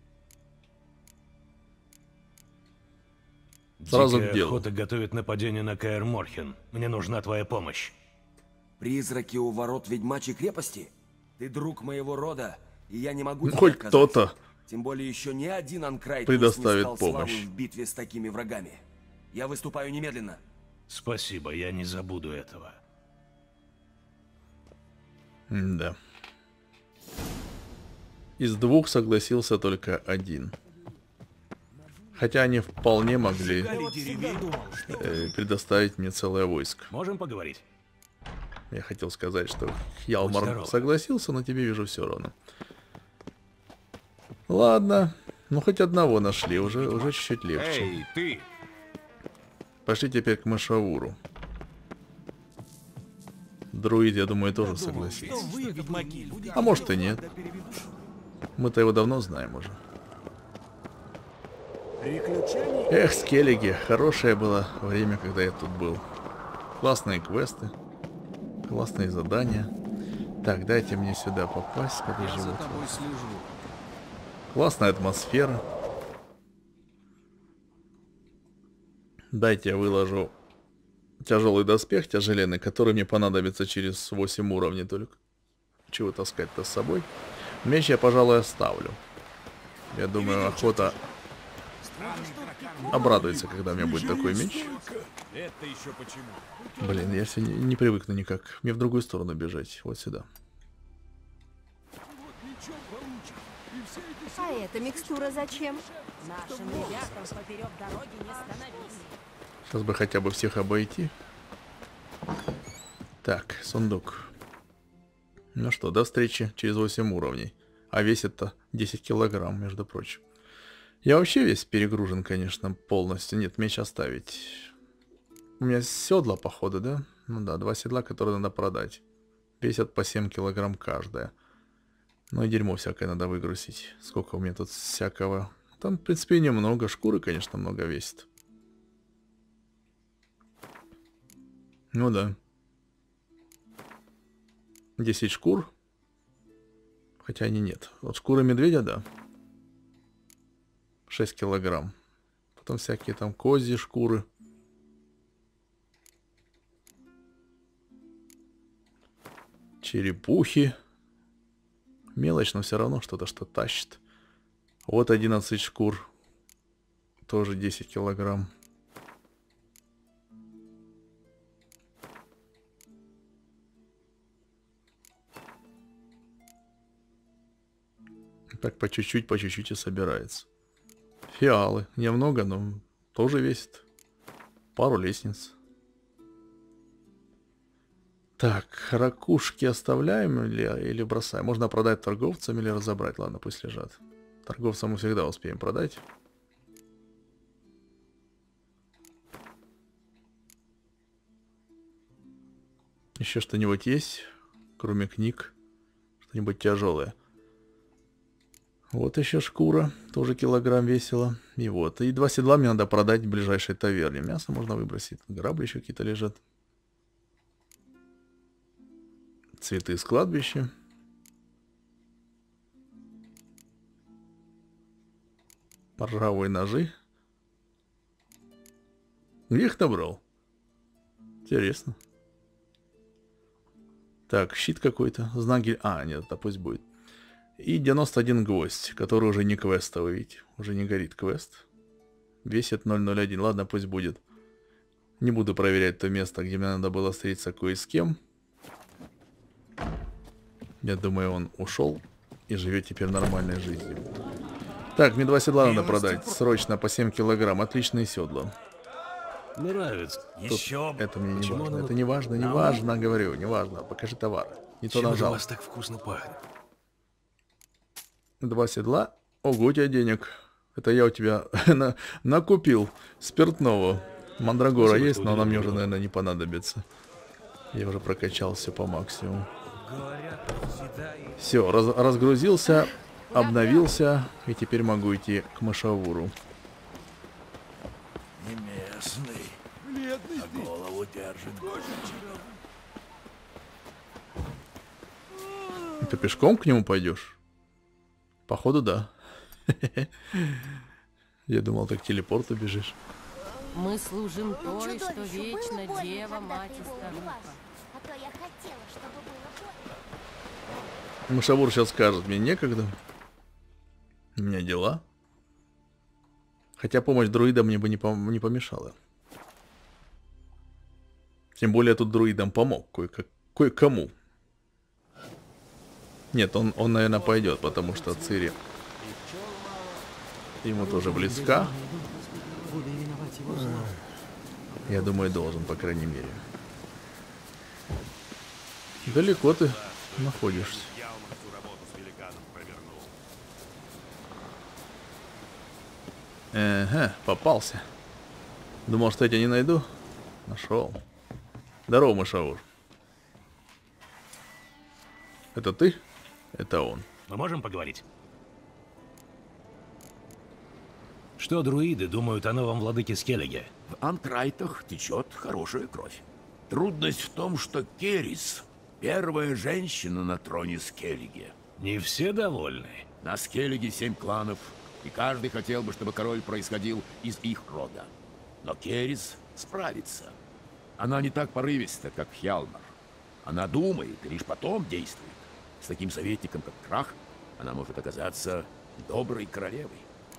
Сразу Дикая к делу. Охота готовит нападение на Каэр Морхен. Мне нужна твоя помощь. Призраки у ворот ведьмачьей крепости? Ты друг моего рода, и я не могу тебе Хоть отказать. кто-то Тем более еще ни один Анкрайт предоставит не снискал помощь. славы в битве с такими врагами. Я выступаю немедленно. Спасибо, я не забуду этого. Да. Из двух согласился только один. Хотя они вполне могли э, предоставить мне целое войско. Можем поговорить? Я хотел сказать, что Хьялмар согласился, но тебе вижу все равно. Ладно, ну хоть одного нашли, уже уже чуть-чуть легче. Эй, ты! Пошли теперь к Машавуру. Друид, я думаю, тоже согласится. А может и нет. Мы-то его давно знаем уже. Эх, Скеллиги, хорошее было время, когда я тут был. Классные квесты, классные задания. Так, дайте мне сюда попасть, когда живут. Классная атмосфера. Дайте я выложу тяжелый доспех тяжеленный, который мне понадобится через восемь уровней только. Чего таскать-то с собой? Меч я, пожалуй, оставлю. Я думаю, охота обрадуется, когда у меня будет такой меч. Это еще почему? Блин, я все не, не привыкну никак. Мне в другую сторону бежать. Вот сюда. А эта микстура зачем? Нашим ребятам поперек дороги не становись. Сейчас бы хотя бы всех обойти. Так, сундук. Ну что, до встречи через восемь уровней. А весит-то десять килограмм, между прочим. Я вообще весь перегружен, конечно, полностью. Нет, меч оставить. У меня седла, походу, да? Ну да, два седла, которые надо продать. Весят по семь килограмм каждая. Ну и дерьмо всякое надо выгрузить. Сколько у меня тут всякого. Там, в принципе, немного. Шкуры, конечно, много весит. Ну да. десять шкур. Хотя они нет. Вот шкуры медведя, да. шесть килограмм. Потом всякие там козьи шкуры. Черепухи. Мелочь, но все равно что-то что тащит. Вот одиннадцать шкур. Тоже десять килограмм. Так по чуть-чуть, по чуть-чуть и собирается. Фиалы. Немного, но тоже весит. Пару лестниц. Так, ракушки оставляем или, или бросаем? Можно продать торговцам или разобрать? Ладно, пусть лежат. Торговцам мы всегда успеем продать. Еще что-нибудь есть, кроме книг? Что-нибудь тяжелое? Вот еще шкура, тоже килограмм весила. И вот, и два седла мне надо продать в ближайшей таверне. Мясо можно выбросить, грабли еще какие-то лежат. Цветы с кладбища. Ржавые ножи. Где их набрал? Интересно. Так, щит какой-то. Знак... А, нет, да пусть будет. И девяносто один гвоздь, который уже не квестовый, видите. Уже не горит квест. Весит ноль ноль один. Ладно, пусть будет. Не буду проверять то место, где мне надо было встретиться кое с кем. Я думаю, он ушел и живет теперь нормальной жизнью. Так, мне два седла надо продать. Срочно по семь килограмм. Отличные седла. Нравится. Тут еще это мне не важно. Это не важно, не важно, говорю, не важно. Покажи товар. Не то нажал. У вас так вкусно пахнет? Два седла. Ого, у тебя денег. Это я у тебя на, накупил спиртного. Мандрагора есть, но она мне уже, наверное, не понадобится. Я уже прокачал все по максимуму. Все, раз, разгрузился, обновился, и теперь могу идти к Машавуру. Не местный, а голову держит. Ты пешком к нему пойдешь? Походу, да. Я думал, ты к телепорту бежишь. Мы служим той, что вечно дева, мать и старуха. А то я хотела, чтобы было больно. Машавур сейчас скажет, мне некогда. У меня дела. Хотя помощь друида мне бы не, пом не помешала. Тем более тут друидам помог кое-кому. Нет, он, он, наверное, пойдет, потому что Цири ему тоже близка. Я думаю, должен, по крайней мере. Далеко ты находишься. Ага, попался. Думал, что я тебя не найду? Нашел. Здорово, Мышаур. Это ты? Это он. Мы можем поговорить? Что друиды думают о новом владыке Скеллиге? В Антрайтах течет хорошая кровь. Трудность в том, что Керрис — первая женщина на троне Скеллиге. Не все довольны. На Скеллиге семь кланов, и каждый хотел бы, чтобы король происходил из их рода. Но Керрис справится. Она не так порывиста, как Хьялмар. Она думает и лишь потом действует. С таким советником, как Крах, она может оказаться доброй королевой.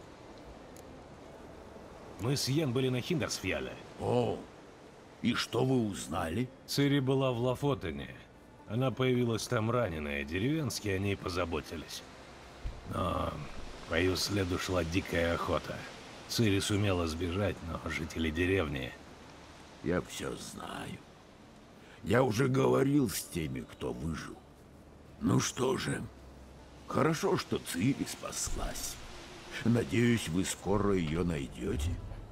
Мы с Йен были на Хиндерсфьяле. О, и что вы узнали? Цири была в Лафотене. Она появилась там раненая, деревенские о ней позаботились. Но по ее следу шла дикая охота. Цири сумела сбежать, но жители деревни... Я все знаю. Я уже говорил с теми, кто выжил. Ну что же, хорошо, что Цири спаслась. Надеюсь, вы скоро ее найдете.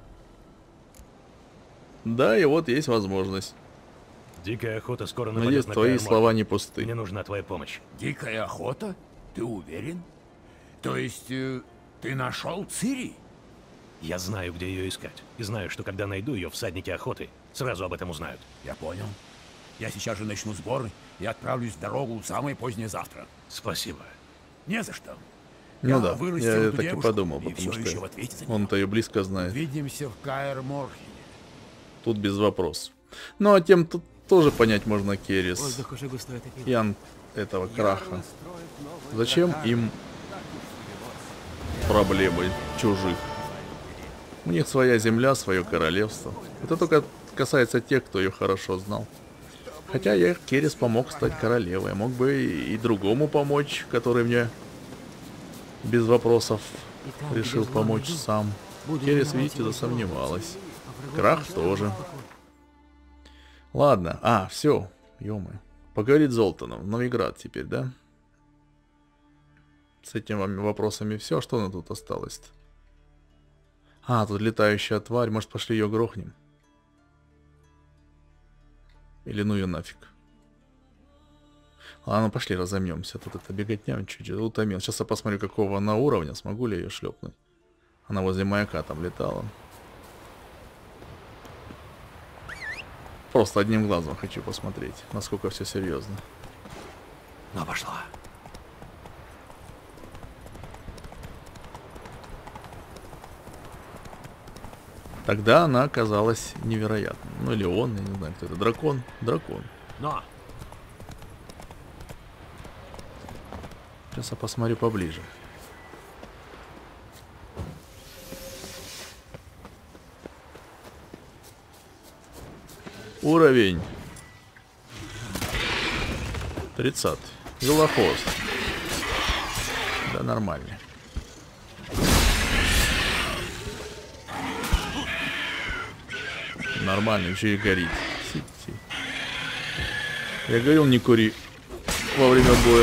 Да, и вот есть возможность. Дикая охота скоро нападет на твои слова не пусты. Мне нужна твоя помощь. Дикая охота? Ты уверен? То есть, э, ты нашел Цири? Я знаю, где ее искать. И знаю, что когда найду ее, всадники охоты сразу об этом узнают. Я понял. Я сейчас же начну сборы и отправлюсь в дорогу самое позднее завтра. Спасибо. Не за что. Ну я да, я так и подумал, и потому что что он-то ее близко знает. Увидимся в Каэр-Морхене. Тут без вопросов. Ну а тем тут тоже понять можно Керрис. Ян этого Краха. Зачем им проблемы чужих? У них своя земля, свое королевство. Это только касается тех, кто ее хорошо знал. Хотя я Керрис помог стать королевой. Мог бы и другому помочь, который мне без вопросов решил помочь сам. Керрис, видите, засомневалась. Крах тоже. Ладно. А, все. Ё-моё. Поговорить с Золтаном. Новиград теперь, да? С этими вопросами все. Что она тут осталось-то? А, тут летающая тварь. Может, пошли ее грохнем? Или ну ее нафиг. Ладно, пошли разомнемся. Тут это беготня чуть-чуть утомил. Сейчас я посмотрю, какого она уровня. Смогу ли ее шлепнуть? Она возле маяка там летала. Просто одним глазом хочу посмотреть, насколько все серьезно. Ну, пошла. Тогда она оказалась невероятной. Ну или он, я не знаю, кто это. Дракон? Дракон. Но. Сейчас я посмотрю поближе. Уровень тридцать. Велохвост. Да, нормально. Нормально, еще и горит. Си -си. Я говорил, не кури во время боя.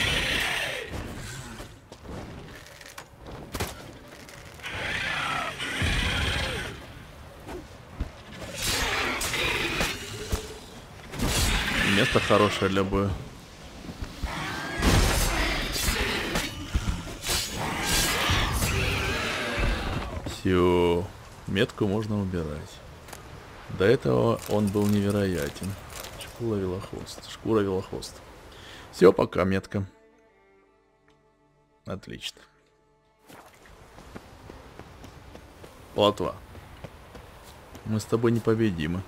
Место хорошее для боя. Все, метку можно убирать. До этого он был невероятен. Шкура велохвост. Шкура велохвост. Все, пока метка. Отлично. Плотва. Мы с тобой непобедимы.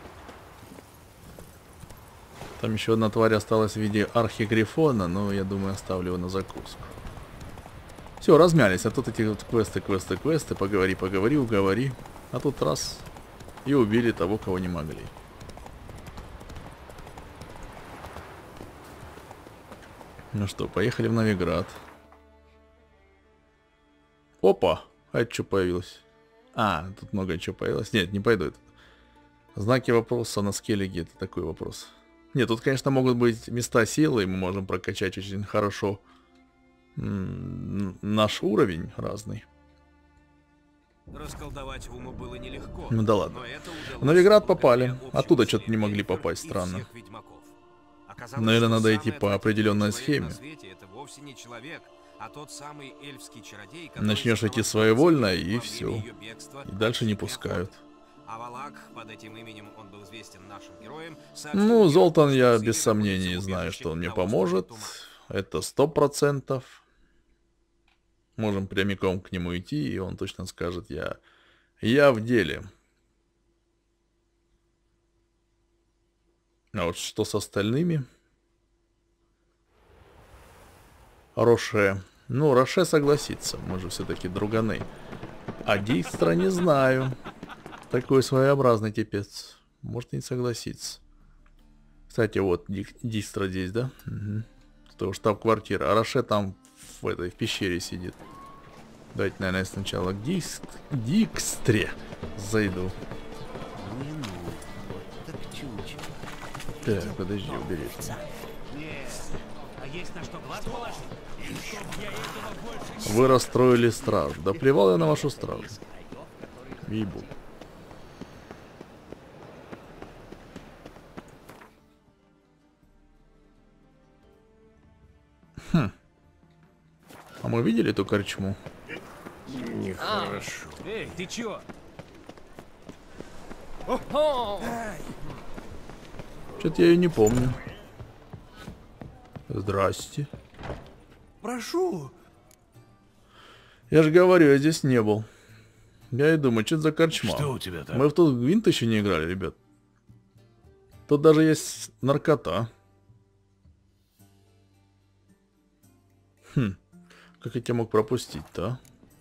Там еще одна тварь осталась в виде архигрифона, но я думаю, оставлю его на закуску. Все, размялись, а тут эти вот квесты, квесты, квесты, поговори, поговори, уговори. А тут раз и убили того, кого не могли. Ну что, поехали в Новиград. Опа! А это что появилось? А, тут много чего появилось. Нет, не пойду это. Знаки вопроса на скеллиге, это такой вопрос. Нет, тут, конечно, могут быть места силы, и мы можем прокачать очень хорошо м-м, наш уровень разный. Расколдовать Уму было нелегко. Ну да ладно. В Новиград попали. Оттуда что-то не могли попасть, странно. Наверное, надо идти по определенной схеме. Начнешь идти своевольно, и все. И дальше не пускают. Ну, Золтан, я без сомнений знаю, что он мне поможет. Это сто процентов. Можем прямиком к нему идти, и он точно скажет: я, я в деле. А вот что с остальными? Роше. Ну, Роше согласится. Мы же все-таки друганы. А Дикстра не знаю. Такой своеобразный типец. Может не согласиться. Кстати, вот Дик, Дикстра здесь, да? Угу. Это штаб-квартира. А Роше там в этой в пещере сидит. Давайте, наверное, сначала к Дикст... Дикстре зайду. Так, подожди, убери. Вы расстроили стражу. Да плевал я на вашу стражу. Ей-богу. Хм. А мы видели эту корчму? Нехорошо. А, эй, ты чё? Что-то я ее не помню. Здрасте. Прошу. Я же говорю, я здесь не был. Я и думаю, что это за корчма? Что у тебя там? Мы в тот гвинт еще не играли, ребят. Тут даже есть наркота. Хм. Как я тебя мог пропустить-то, а?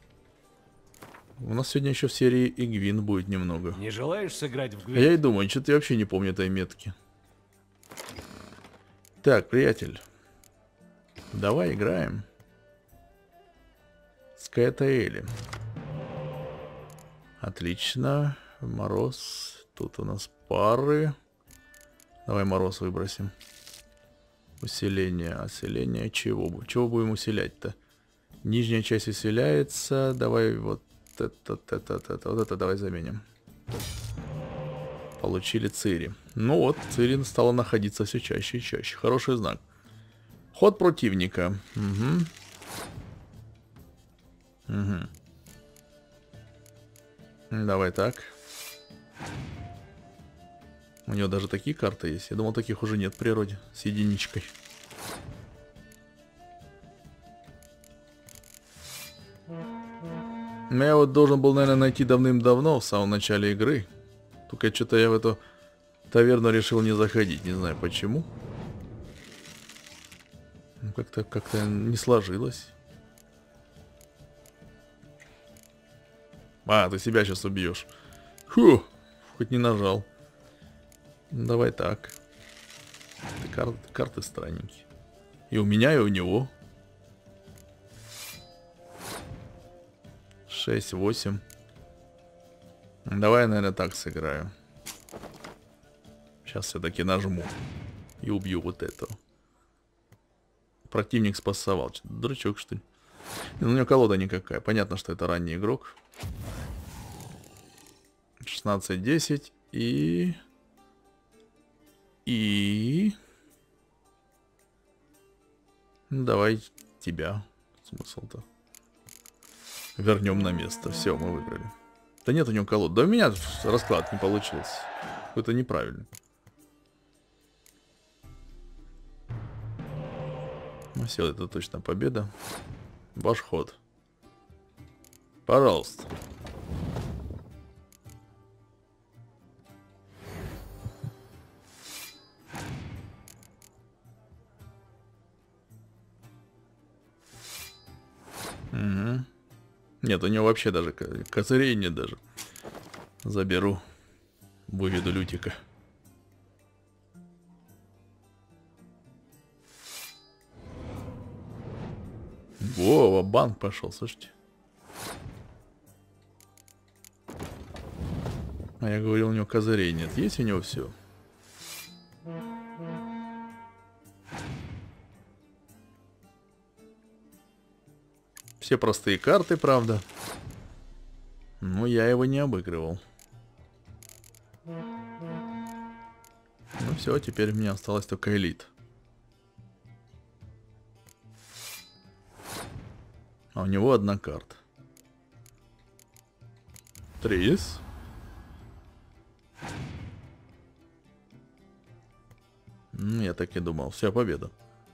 У нас сегодня еще в серии и Гвин будет немного. Не желаешь сыграть в Гвин? А я и думаю, что-то я вообще не помню этой метки. Так, приятель. Давай играем. Скайтаэли. Отлично. Мороз. Тут у нас пары. Давай Мороз выбросим. Усиление. Усиление чего? Чего будем усилять-то? Нижняя часть усиляется. Давай вот это, это, это, это, вот это давай заменим. Получили Цири. Ну вот, Цири стала находиться все чаще и чаще. Хороший знак. Ход противника. Угу. Угу. Давай так. У него даже такие карты есть. Я думал, таких уже нет в природе. С единичкой. Я вот должен был, наверное, найти давным-давно, в самом начале игры. Только что-то я в эту таверну решил не заходить. Не знаю почему. Ну, как-то как-то не сложилось. А, ты себя сейчас убьешь. Фу, хоть не нажал. Давай так. Ты кар карты странненькие. И у меня, и у него. шесть, восемь. Давай я, наверное, так сыграю. Сейчас все-таки нажму. И убью вот этого. Противник спасовал. Дурачок, что ли? Ну, у него колода никакая. Понятно, что это ранний игрок. шестнадцать, десять. И... И... Ну, давай тебя. Смысл-то. Вернем на место. Все, мы выиграли. Да нет у него колод. Да у меня расклад не получился. Это неправильно. Ну все, это точно победа. Ваш ход. Пожалуйста. Угу. Нет, у него вообще даже козырей нет даже. Заберу. Выведу Лютика. Во, банк пошел, слушайте. А я говорил, у него козырей нет. Есть у него все? Все простые карты, правда. Но я его не обыгрывал. Ну все, теперь у меня осталась только элит. А у него одна карта. Трис. Ну, я так и думал. Вся победа.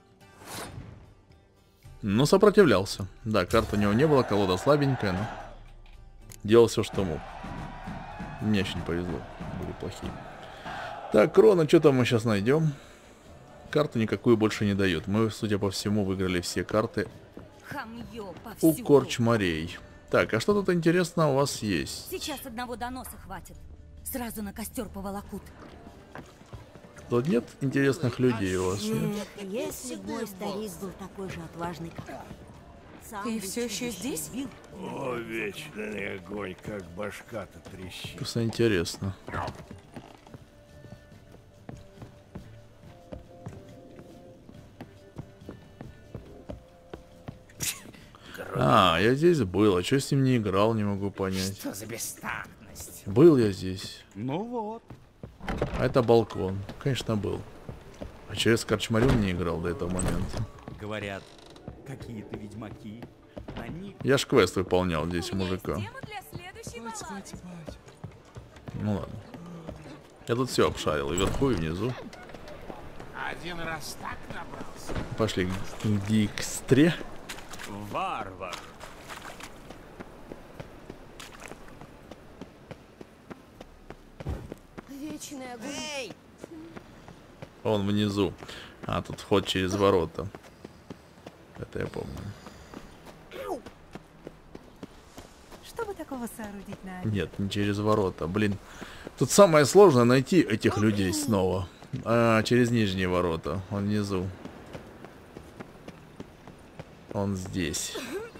Но сопротивлялся. Да, карты у него не было, колода слабенькая, но делал все, что мог. Мне очень повезло. Были плохие. Так, Крона, что там мы сейчас найдем? Карту никакую больше не дает. Мы, судя по всему, выиграли все карты у корчмарей. Так, а что тут интересно у вас есть? Сейчас одного доноса хватит. Сразу на костер поволокут. Тут нет интересных людей у вас? Нет, если бы мой старик был такой же отважный, как ты. Ты все еще здесь? О, вечный огонь, как башка-то трещит. Просто интересно. А, я здесь был, а что с ним не играл, не могу понять. Что за бестактность? Был я здесь. Ну вот. А это балкон. Конечно, был. А что я с корчмарем не играл до этого момента? Говорят, какие-то ведьмаки. Они... Я ж квест выполнял здесь у мужика. Ну ладно. Я тут все обшарил, и вверху, и внизу. Один раз так набрался. Пошли к Дикстре. Варвар. Вечный огонь. Он внизу. А тут вход через ворота. Это я помню. Что бы такого соорудить на... Нет, не через ворота. Блин. Тут самое сложное найти этих людей снова. А, через нижние ворота. Он внизу. Он здесь.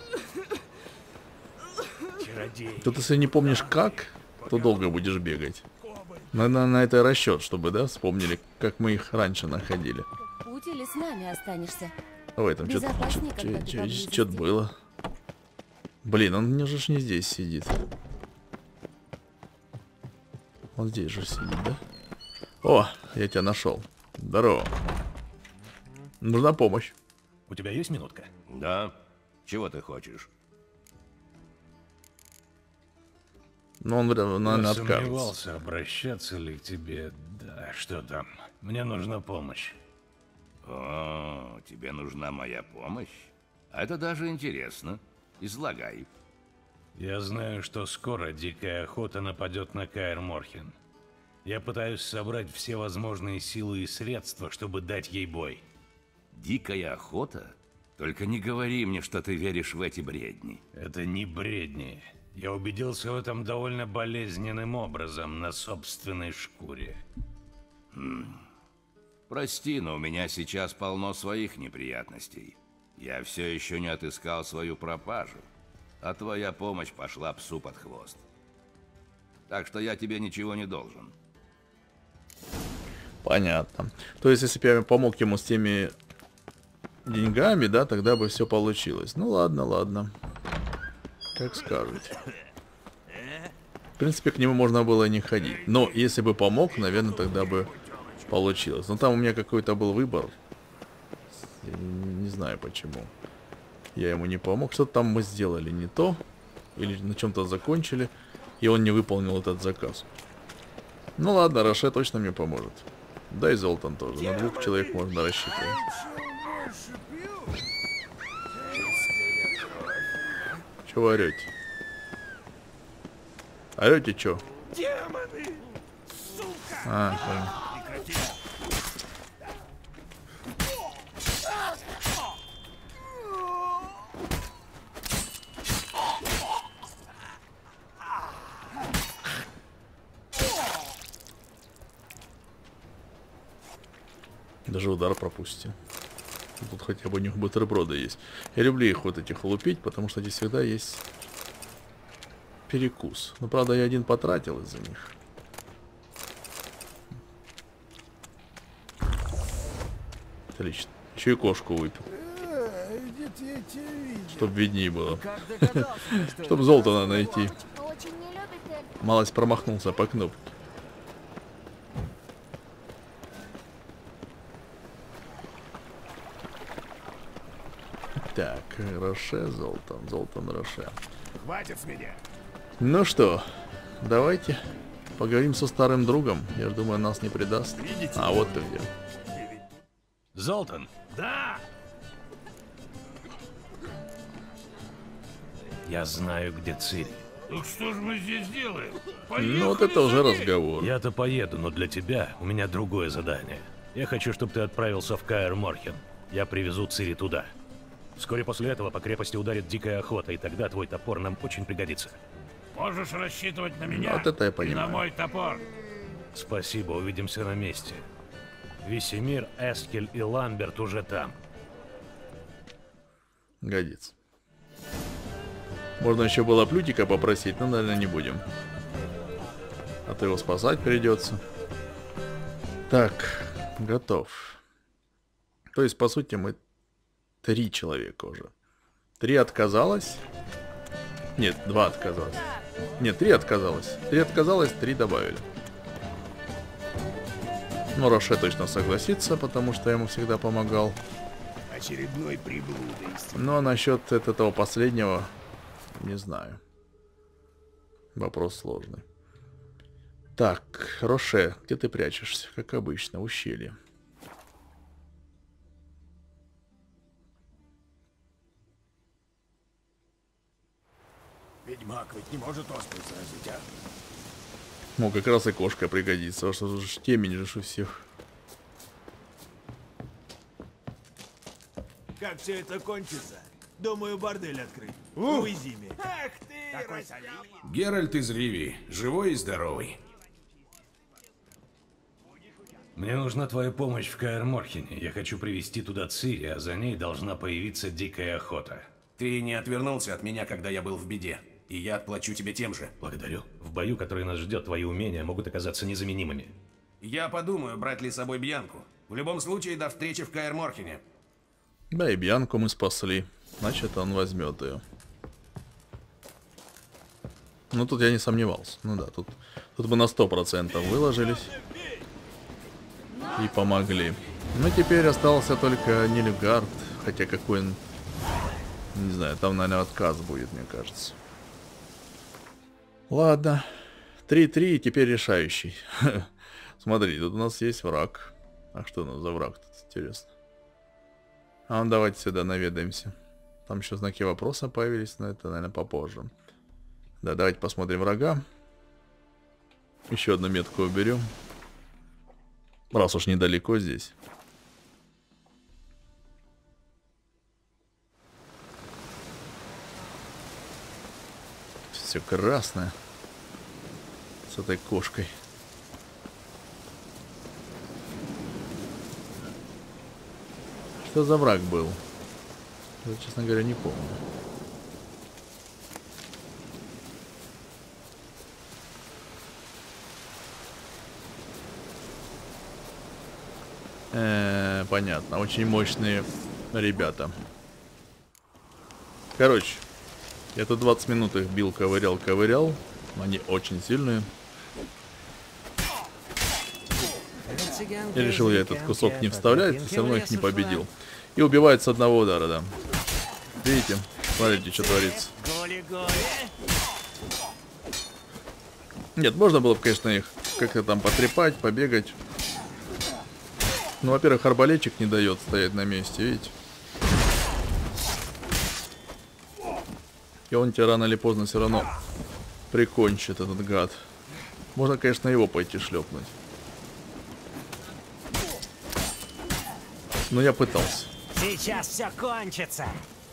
Чародей. Тут если не помнишь как, то долго будешь бегать. Наверное, на это и расчет, чтобы, да, вспомнили, как мы их раньше находили. Путь или с нами останешься? Ой, там что-то было. Блин, он мне же ж не здесь сидит. Он здесь же сидит, да? О, я тебя нашел. Здорово. Нужна помощь. У тебя есть минутка? Да. Чего ты хочешь? Ну, он, наверное, Я откажется. сомневался, обращаться ли к тебе. Да, что там? Мне нужна помощь. О, тебе нужна моя помощь? А это даже интересно. Излагай. Я знаю, что скоро дикая охота нападет на Каэр Морхен. Я пытаюсь собрать все возможные силы и средства, чтобы дать ей бой. Дикая охота? Только не говори мне, что ты веришь в эти бредни. Это не бредни. Я убедился в этом довольно болезненным образом на собственной шкуре. Хм. Прости, но у меня сейчас полно своих неприятностей. Я все еще не отыскал свою пропажу, а твоя помощь пошла псу под хвост. Так что я тебе ничего не должен. Понятно. То есть, если бы я помог ему с теми деньгами, да, тогда бы все получилось. Ну ладно, ладно. Как скажете. В принципе, к нему можно было не ходить. Но если бы помог, наверное, тогда бы получилось. Но там у меня какой-то был выбор. Я не знаю почему. Я ему не помог. Что-то там мы сделали не то. Или на чем-то закончили. И он не выполнил этот заказ. Ну ладно, Роше точно мне поможет. Да и Золтан тоже. На двух человек можно рассчитывать. Чего орете? Орете чё? Демоны! Сука! А, понял. Даже удар пропустил. Тут хотя бы у них бутерброды есть. Я люблю их вот этих лупить, потому что здесь всегда есть перекус. Но правда я один потратил из-за них. Отлично. Еще и кошку выпил. Чтоб виднее было. Чтоб золото надо найти. Малость промахнулся по кнопке. Так, Роше, золото, золото на Роше. Хватит с меня. Ну что, давайте поговорим со старым другом. Я думаю, нас не предаст. Видите? А вот ты где. Золтан. Да. Я знаю, где Цири. Так что же мы здесь делаем? Поехали, ну вот это уже разговор. Я-то поеду, но для тебя у меня другое задание. Я хочу, чтобы ты отправился в Каэр Морхен. Я привезу Цири туда. Вскоре после этого по крепости ударит дикая охота, и тогда твой топор нам очень пригодится. Можешь рассчитывать на меня. Вот это я и понимаю. на мой топор. Спасибо, увидимся на месте. Весемир, Эскель и Ламберт уже там. Годится. Можно еще было Плютика попросить, но, наверное, не будем. А то его спасать придется. Так, готов. То есть, по сути, мы три человека уже. Три отказалось. Нет, два отказалось. Нет, три отказалось. Три отказалось, три добавили. Ну, Роше точно согласится, потому что я ему всегда помогал. Очередной приблудой. Ну, а насчет этого последнего, не знаю. Вопрос сложный. Так, Роше, где ты прячешься? Как обычно, в ущелье. Ведьмак ведь не может оспу заразить, а? Ну, как раз и кошка пригодится, потому что уж темень же у всех. Как все это кончится? Думаю, бордель открыть. В Уизиме. Ах ты, такой Геральт из Риви, живой и здоровый. Мне нужна твоя помощь в Каэр Морхене. Я хочу привести туда Цири, а за ней должна появиться дикая охота. Ты не отвернулся от меня, когда я был в беде. И я отплачу тебе тем же. Благодарю. В бою, который нас ждет, твои умения могут оказаться незаменимыми. Я подумаю, брать ли с собой Бьянку. В любом случае, до встречи в Каэр Морхене. Да, и Бьянку мы спасли. Значит, он возьмет ее. Ну, тут я не сомневался. Ну да, тут, тут мы на сто процентов выложились. И помогли. Ну, теперь остался только Нильфгард. Хотя какой он... Не знаю, там, наверное, отказ будет, мне кажется. Ладно. три-три, теперь решающий. Смотри, тут у нас есть враг. А что у нас за враг тут, интересно? А ну давайте сюда наведаемся. Там еще знаки вопроса появились, но это, наверное, попозже. Да, давайте посмотрим врага. Еще одну метку уберем. Раз уж недалеко здесь. Все красное. С этой кошкой. Что за враг был? Я, честно говоря, не помню. Э-э, понятно. Очень мощные ребята. Короче, я тут двадцать минут их бил, ковырял, ковырял. Они очень сильные. И решил я этот кусок не вставлять, все равно их не победил. И убивает с одного удара, да. Видите? Смотрите, что творится. Нет, можно было бы, конечно, их как-то там потрепать, побегать. Ну, во-первых, арбалетчик не дает стоять на месте, видите? И он тебя рано или поздно все равно прикончит, этот гад. Можно, конечно, его пойти шлепнуть. Но я пытался. Сейчас все кончится.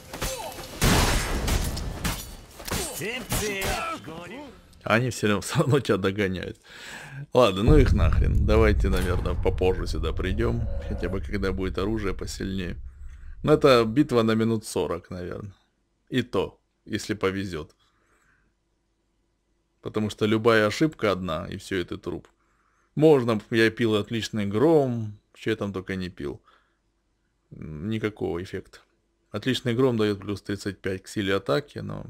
Цып-цып. Они все равно, все равно тебя догоняют. Ладно, ну их нахрен. Давайте, наверное, попозже сюда придем. Хотя бы когда будет оружие посильнее. Ну, это битва на минут сорок, наверное. И то, если повезет. Потому что любая ошибка одна, и все, это труп. Можно, я пил отличный гром, что я там только не пил. Никакого эффекта. Отличный гром дает плюс тридцать пять к силе атаки, но...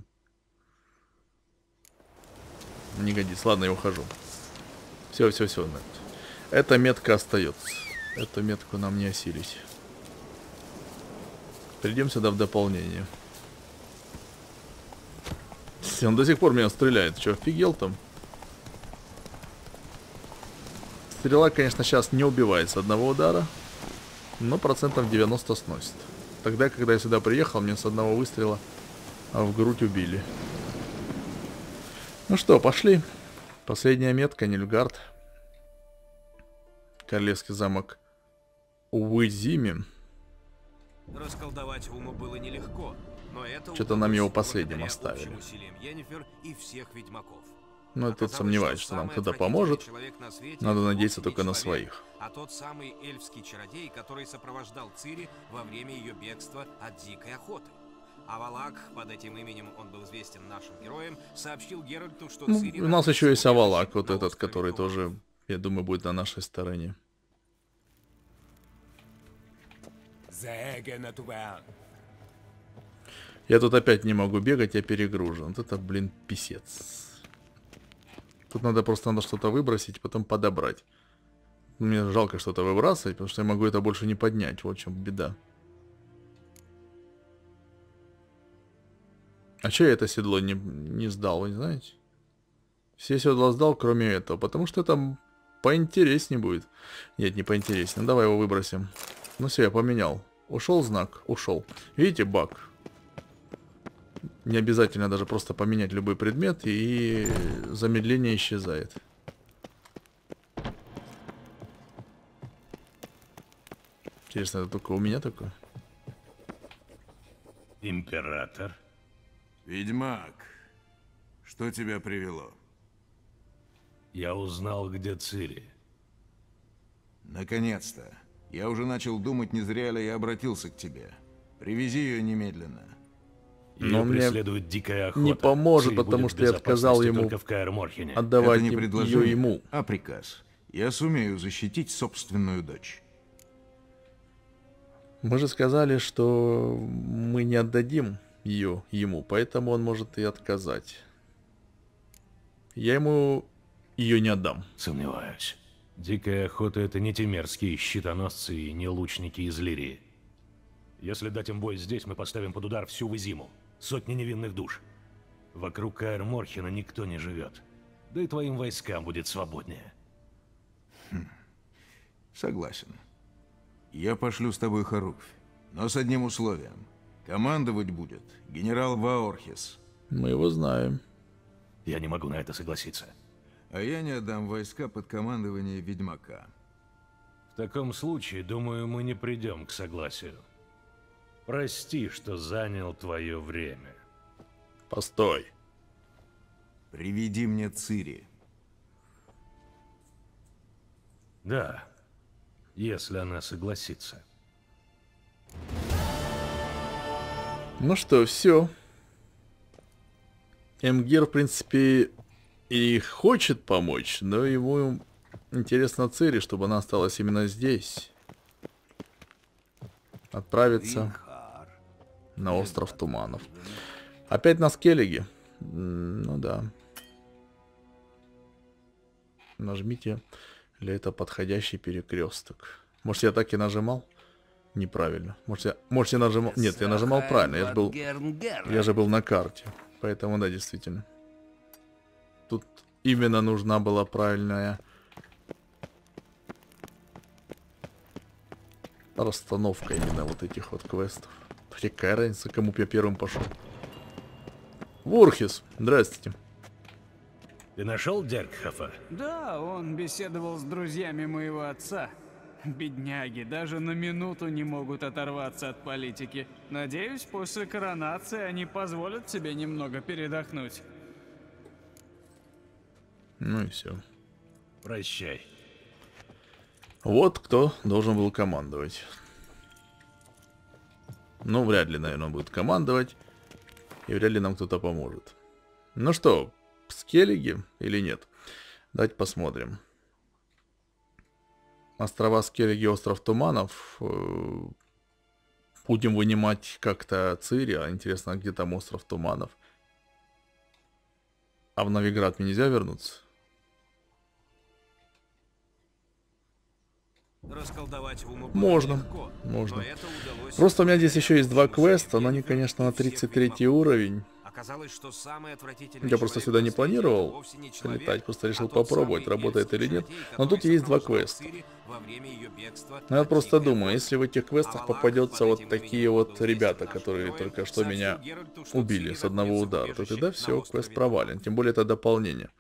Не годится. Ладно, я ухожу. Все, все, все. Эта метка остается. Эту метку нам не осилить. Придем сюда в дополнение. Он до сих пор меня стреляет. Че, офигел там? Стрела, конечно, сейчас не убивает с одного удара, но процентов девяносто сносит. Тогда, когда я сюда приехал, мне с одного выстрела в грудь убили. Ну что, пошли. Последняя метка, Нильфгард. Королевский замок Уизиме. Расколдовать Уму было нелегко, но это что-то нам его последним оставили. Йеннифер и всех ведьмаков. Но я тут сомневаюсь, что нам кто-то поможет. Надо надеяться только на своих. А тот самый эльфский чародей, который сопровождал Цири во время ее бегства от дикой охоты. А Валак, под этим именем он был известен нашим героям, сообщил Геральту, что ну, Цири... У нас еще есть Авалак, вот этот, который тоже, я думаю, будет на нашей стороне. Я тут опять не могу бегать, я перегружен. Вот это, блин, писец. Тут надо просто надо что-то выбросить, потом подобрать. Мне жалко что-то выбрасывать, потому что я могу это больше не поднять. Вот в чем беда. А че я это седло не, не сдал, вы не знаете? Все седла сдал, кроме этого. Потому что это поинтереснее будет. Нет, не поинтереснее. Давай его выбросим. Ну все, я поменял. Ушел знак? Ушел. Видите, баг? Не обязательно даже просто поменять любой предмет, и замедление исчезает. Интересно, это только у меня такое? Император? Ведьмак, что тебя привело? Я узнал, где Цири. Наконец-то. Я уже начал думать, не зря ли я обратился к тебе. Привези ее немедленно. Ее преследует дикая охота. Не поможет, Цири потому будет что я отказал ему в Каэр-Морхене. отдавать Это не ее предложение, ему. а приказ. Я сумею защитить собственную дочь. Мы же сказали, что мы не отдадим ее ему, поэтому он может и отказать. Я ему ее не отдам. Сомневаюсь. Дикая охота — это не те мерзкие щитоносцы и не лучники из Лирии. Если дать им бой здесь, мы поставим под удар всю Визиму. Сотни невинных душ. Вокруг Каэр-Морхена никто не живет. Да и твоим войскам будет свободнее. Хм. Согласен. Я пошлю с тобой Харуквь, но с одним условием. Командовать будет генерал Ваорхис. Мы его знаем. Я не могу на это согласиться. А я не отдам войска под командование ведьмака. В таком случае, думаю, мы не придем к согласию. Прости, что занял твое время. Постой. Приведи мне Цири. Да, если она согласится. Ну что, все. Эмгир, в принципе, и хочет помочь, но ему интересно Цири, чтобы она осталась именно здесь. Отправиться на остров Туманов. Опять на Скеллиге. Ну да. Нажмите для этого подходящий перекресток. Может, я так и нажимал? Неправильно. Может, я, может, я нажимал... Нет, я нажимал правильно. Я же был... Я же был на карте. Поэтому, да, действительно. Тут именно нужна была правильная расстановка именно вот этих вот квестов. Какая разница, кому бы я первым пошел. Вурхис, здрастите. Ты нашел Деркхафа? Да, он беседовал с друзьями моего отца. Бедняги даже на минуту не могут оторваться от политики. Надеюсь, после коронации они позволят себе немного передохнуть. Ну и все. Прощай. Вот кто должен был командовать. Ну, вряд ли, наверное, он будет командовать. И вряд ли нам кто-то поможет. Ну что, Скеллиги или нет? Давайте посмотрим. Острова Скеллиги, остров Туманов. Будем вынимать как-то Цири. А интересно, где там остров Туманов? А в Новиград мне нельзя вернуться? Расколдовать в уму можно, легко, можно. Просто у меня здесь еще есть два квеста, но они, конечно, на тридцать третий уровень. Оказалось, что самый отвратительный Я просто сюда не планировал не летать, просто решил попробовать, работает или нет. Но тут есть два квеста. Но я просто думаю, если в этих квестах попадется вот такие вот ребята, которые только что меня убили с одного удара, то тогда все, квест провален. Тем более это дополнение.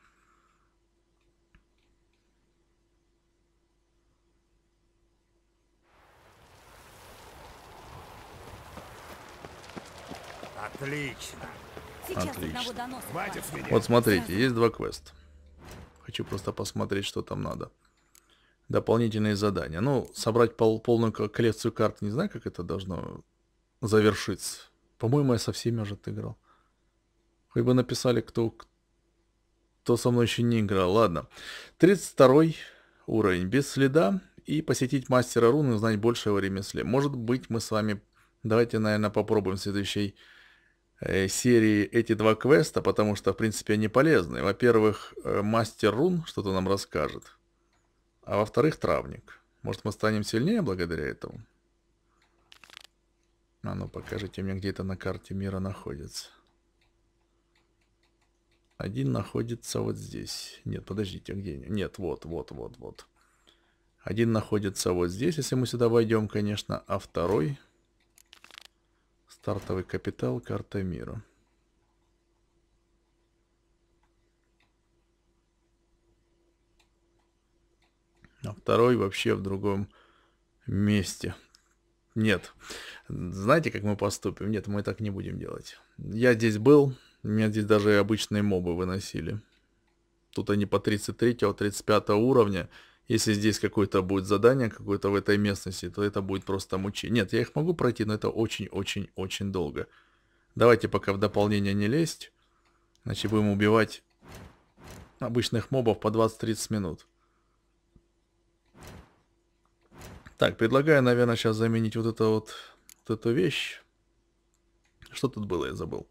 Отлично. Отлично. Вот смотрите, есть два квеста. Хочу просто посмотреть, что там надо. Дополнительные задания. Ну, собрать пол полную коллекцию карт, не знаю, как это должно завершиться. По-моему, я со всеми уже отыграл. Хоть бы написали, кто, кто со мной еще не играл. Ладно. тридцать второй уровень. Без следа. И посетить мастера рун и узнать больше о ремесле. Может быть, мы с вами... Давайте, наверное, попробуем в следующей серии эти два квеста, потому что, в принципе, они полезны. Во-первых, мастер рун что-то нам расскажет, а во-вторых, травник. Может, мы станем сильнее благодаря этому? А ну, покажите мне, где это на карте мира находится. Один находится вот здесь. Нет, подождите, где? Нет, вот, вот, вот, вот. Один находится вот здесь, если мы сюда войдем, конечно, а второй... Стартовый капитал, карта мира. А второй вообще в другом месте. Нет. Знаете, как мы поступим? Нет, мы так не будем делать. Я здесь был. Меня здесь даже обычные мобы выносили. Тут они по тридцать третьего, тридцать пятого уровня. Если здесь какое-то будет задание, какое-то в этой местности, то это будет просто мучение. Нет, я их могу пройти, но это очень-очень-очень долго. Давайте пока в дополнение не лезть. Значит, будем убивать обычных мобов по двадцать-тридцать минут. Так, предлагаю, наверное, сейчас заменить вот это вот, вот эту вещь. Что тут было, я забыл.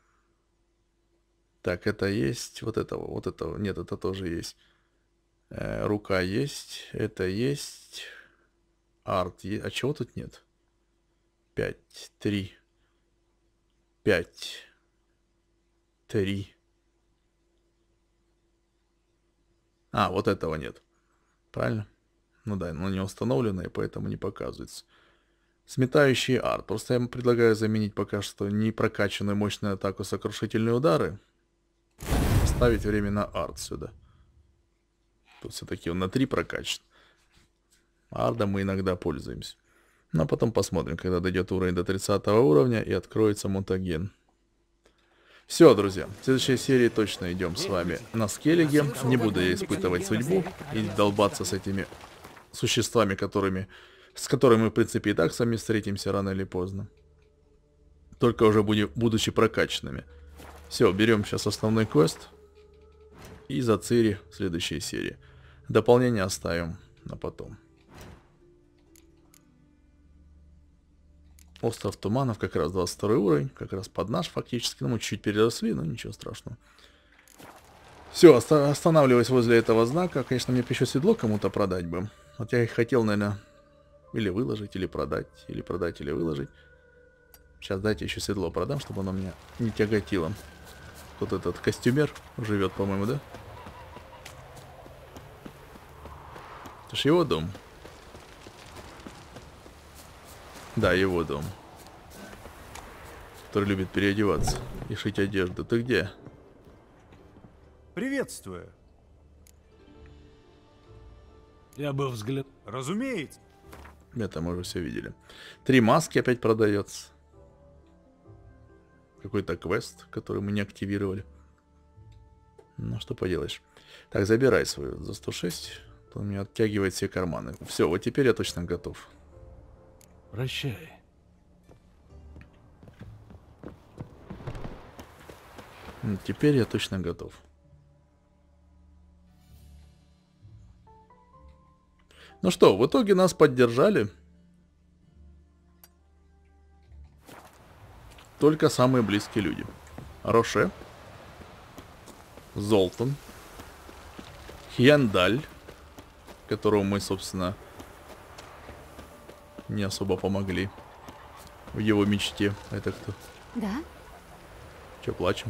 Так, это есть. Вот этого, вот этого. Нет, это тоже есть. Рука есть, это есть, арт есть, а чего тут нет? Пять, три, пять, три. А, вот этого нет. Правильно? Ну да, но не установлено, и поэтому не показывается. Сметающий арт. Просто я предлагаю заменить пока что не прокачанную мощную атаку сокрушительные удары. Ставить временно арт сюда. Тут все-таки он на три прокачан. Ардом мы иногда пользуемся. Но потом посмотрим, когда дойдет уровень до тридцатого уровня и откроется мутаген. Все, друзья. В следующей серии точно идем с вами на Скеллиге. Не буду я испытывать судьбу и долбаться с этими существами, которыми, с которыми мы, в принципе, и так сами встретимся рано или поздно. Только уже будем, будучи прокачанными. Все, берем сейчас основной квест. И за Цири в следующей серии. Дополнение оставим на потом. Остров Туманов, как раз двадцать второй уровень. Как раз под наш фактически. Ну, мы чуть-чуть переросли, но ничего страшного. Все, останавливаясь возле этого знака. Конечно, мне еще седло кому-то продать бы. Вот я их хотел, наверное, или выложить, или продать. Или продать, или выложить. Сейчас дайте еще седло продам, чтобы оно меня не тяготило. Тут этот костюмер живет, по-моему, да? Это ж его дом. Да, его дом. Который любит переодеваться и шить одежду. Ты где? Приветствую. Я бы взгляд... Разумеется. Это мы уже все видели. Три маски опять продается. Какой-то квест, который мы не активировали. Ну, что поделаешь. Так, забирай свою за сто шесть. То он мне оттягивает все карманы. Все, вот теперь я точно готов. Прощай. Теперь я точно готов. Ну что, в итоге нас поддержали только самые близкие люди. Роше, Золтан, Хьяндаль, которому мы, собственно, не особо помогли в его мечте. Это кто? Да? Че, плачем?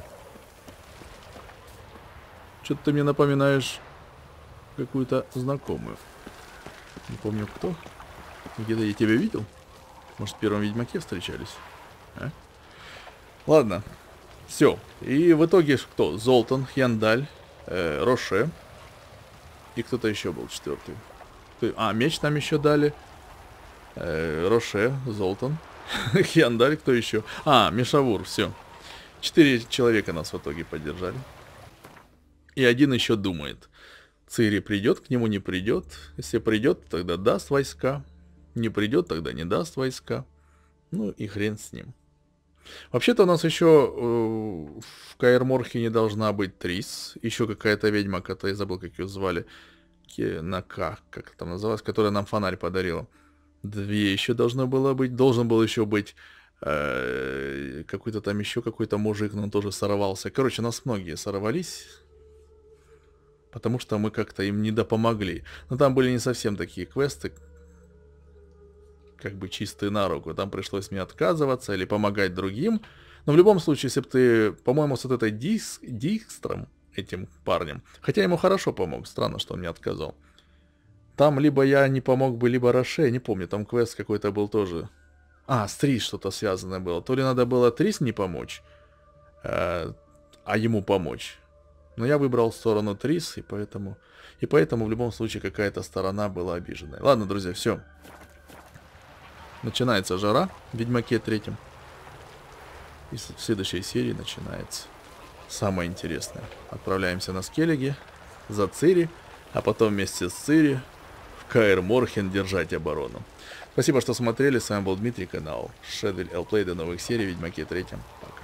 Что-то ты мне напоминаешь какую-то знакомую. Не помню кто. Где-то я тебя видел. Может, в первом Ведьмаке встречались? А? Ладно. Все. И в итоге кто? Золтан, Хьяндаль, э, Роше. И кто-то еще был четвертый. А, меч нам еще дали. Э, Роше, Золтан, Хьяндаль, кто еще? А, Мешавур, все. Четыре человека нас в итоге поддержали. И один еще думает. Цири придет, к нему не придет. Если придет, тогда даст войска. Не придет, тогда не даст войска. Ну и хрен с ним. Вообще-то у нас еще э, в Каэр Морхене должна быть Трис. Еще какая-то ведьма, которую я забыл, как ее звали. На К, как это там называлось, которая нам фонарь подарила. Две еще должно было быть. Должен был еще быть э, какой-то там еще какой-то мужик, но он тоже сорвался. Короче, нас многие сорвались. Потому что мы как-то им не допомогли. Но там были не совсем такие квесты, как бы чистые на руку. Там пришлось мне отказываться или помогать другим. Но в любом случае, если бы ты, по-моему, с вот этой Дикс, Дикстром, этим парнем, хотя ему хорошо помог, странно, что он мне отказал. Там либо я не помог бы, либо Роше, не помню, там квест какой-то был тоже. А, с Трис что-то связанное было. То ли надо было Трис не помочь, а, а ему помочь. Но я выбрал сторону Трис, и поэтому, и поэтому в любом случае какая-то сторона была обиженная. Ладно, друзья, все. Начинается жара в Ведьмаке третьем. И в следующей серии начинается самое интересное. Отправляемся на Скеллиги за Цири, а потом вместе с Цири в Каэр Морхен держать оборону. Спасибо, что смотрели. С вами был Дмитрий, канал Шэдвиль Элплей. До новых серий в Ведьмаке третьем. Пока.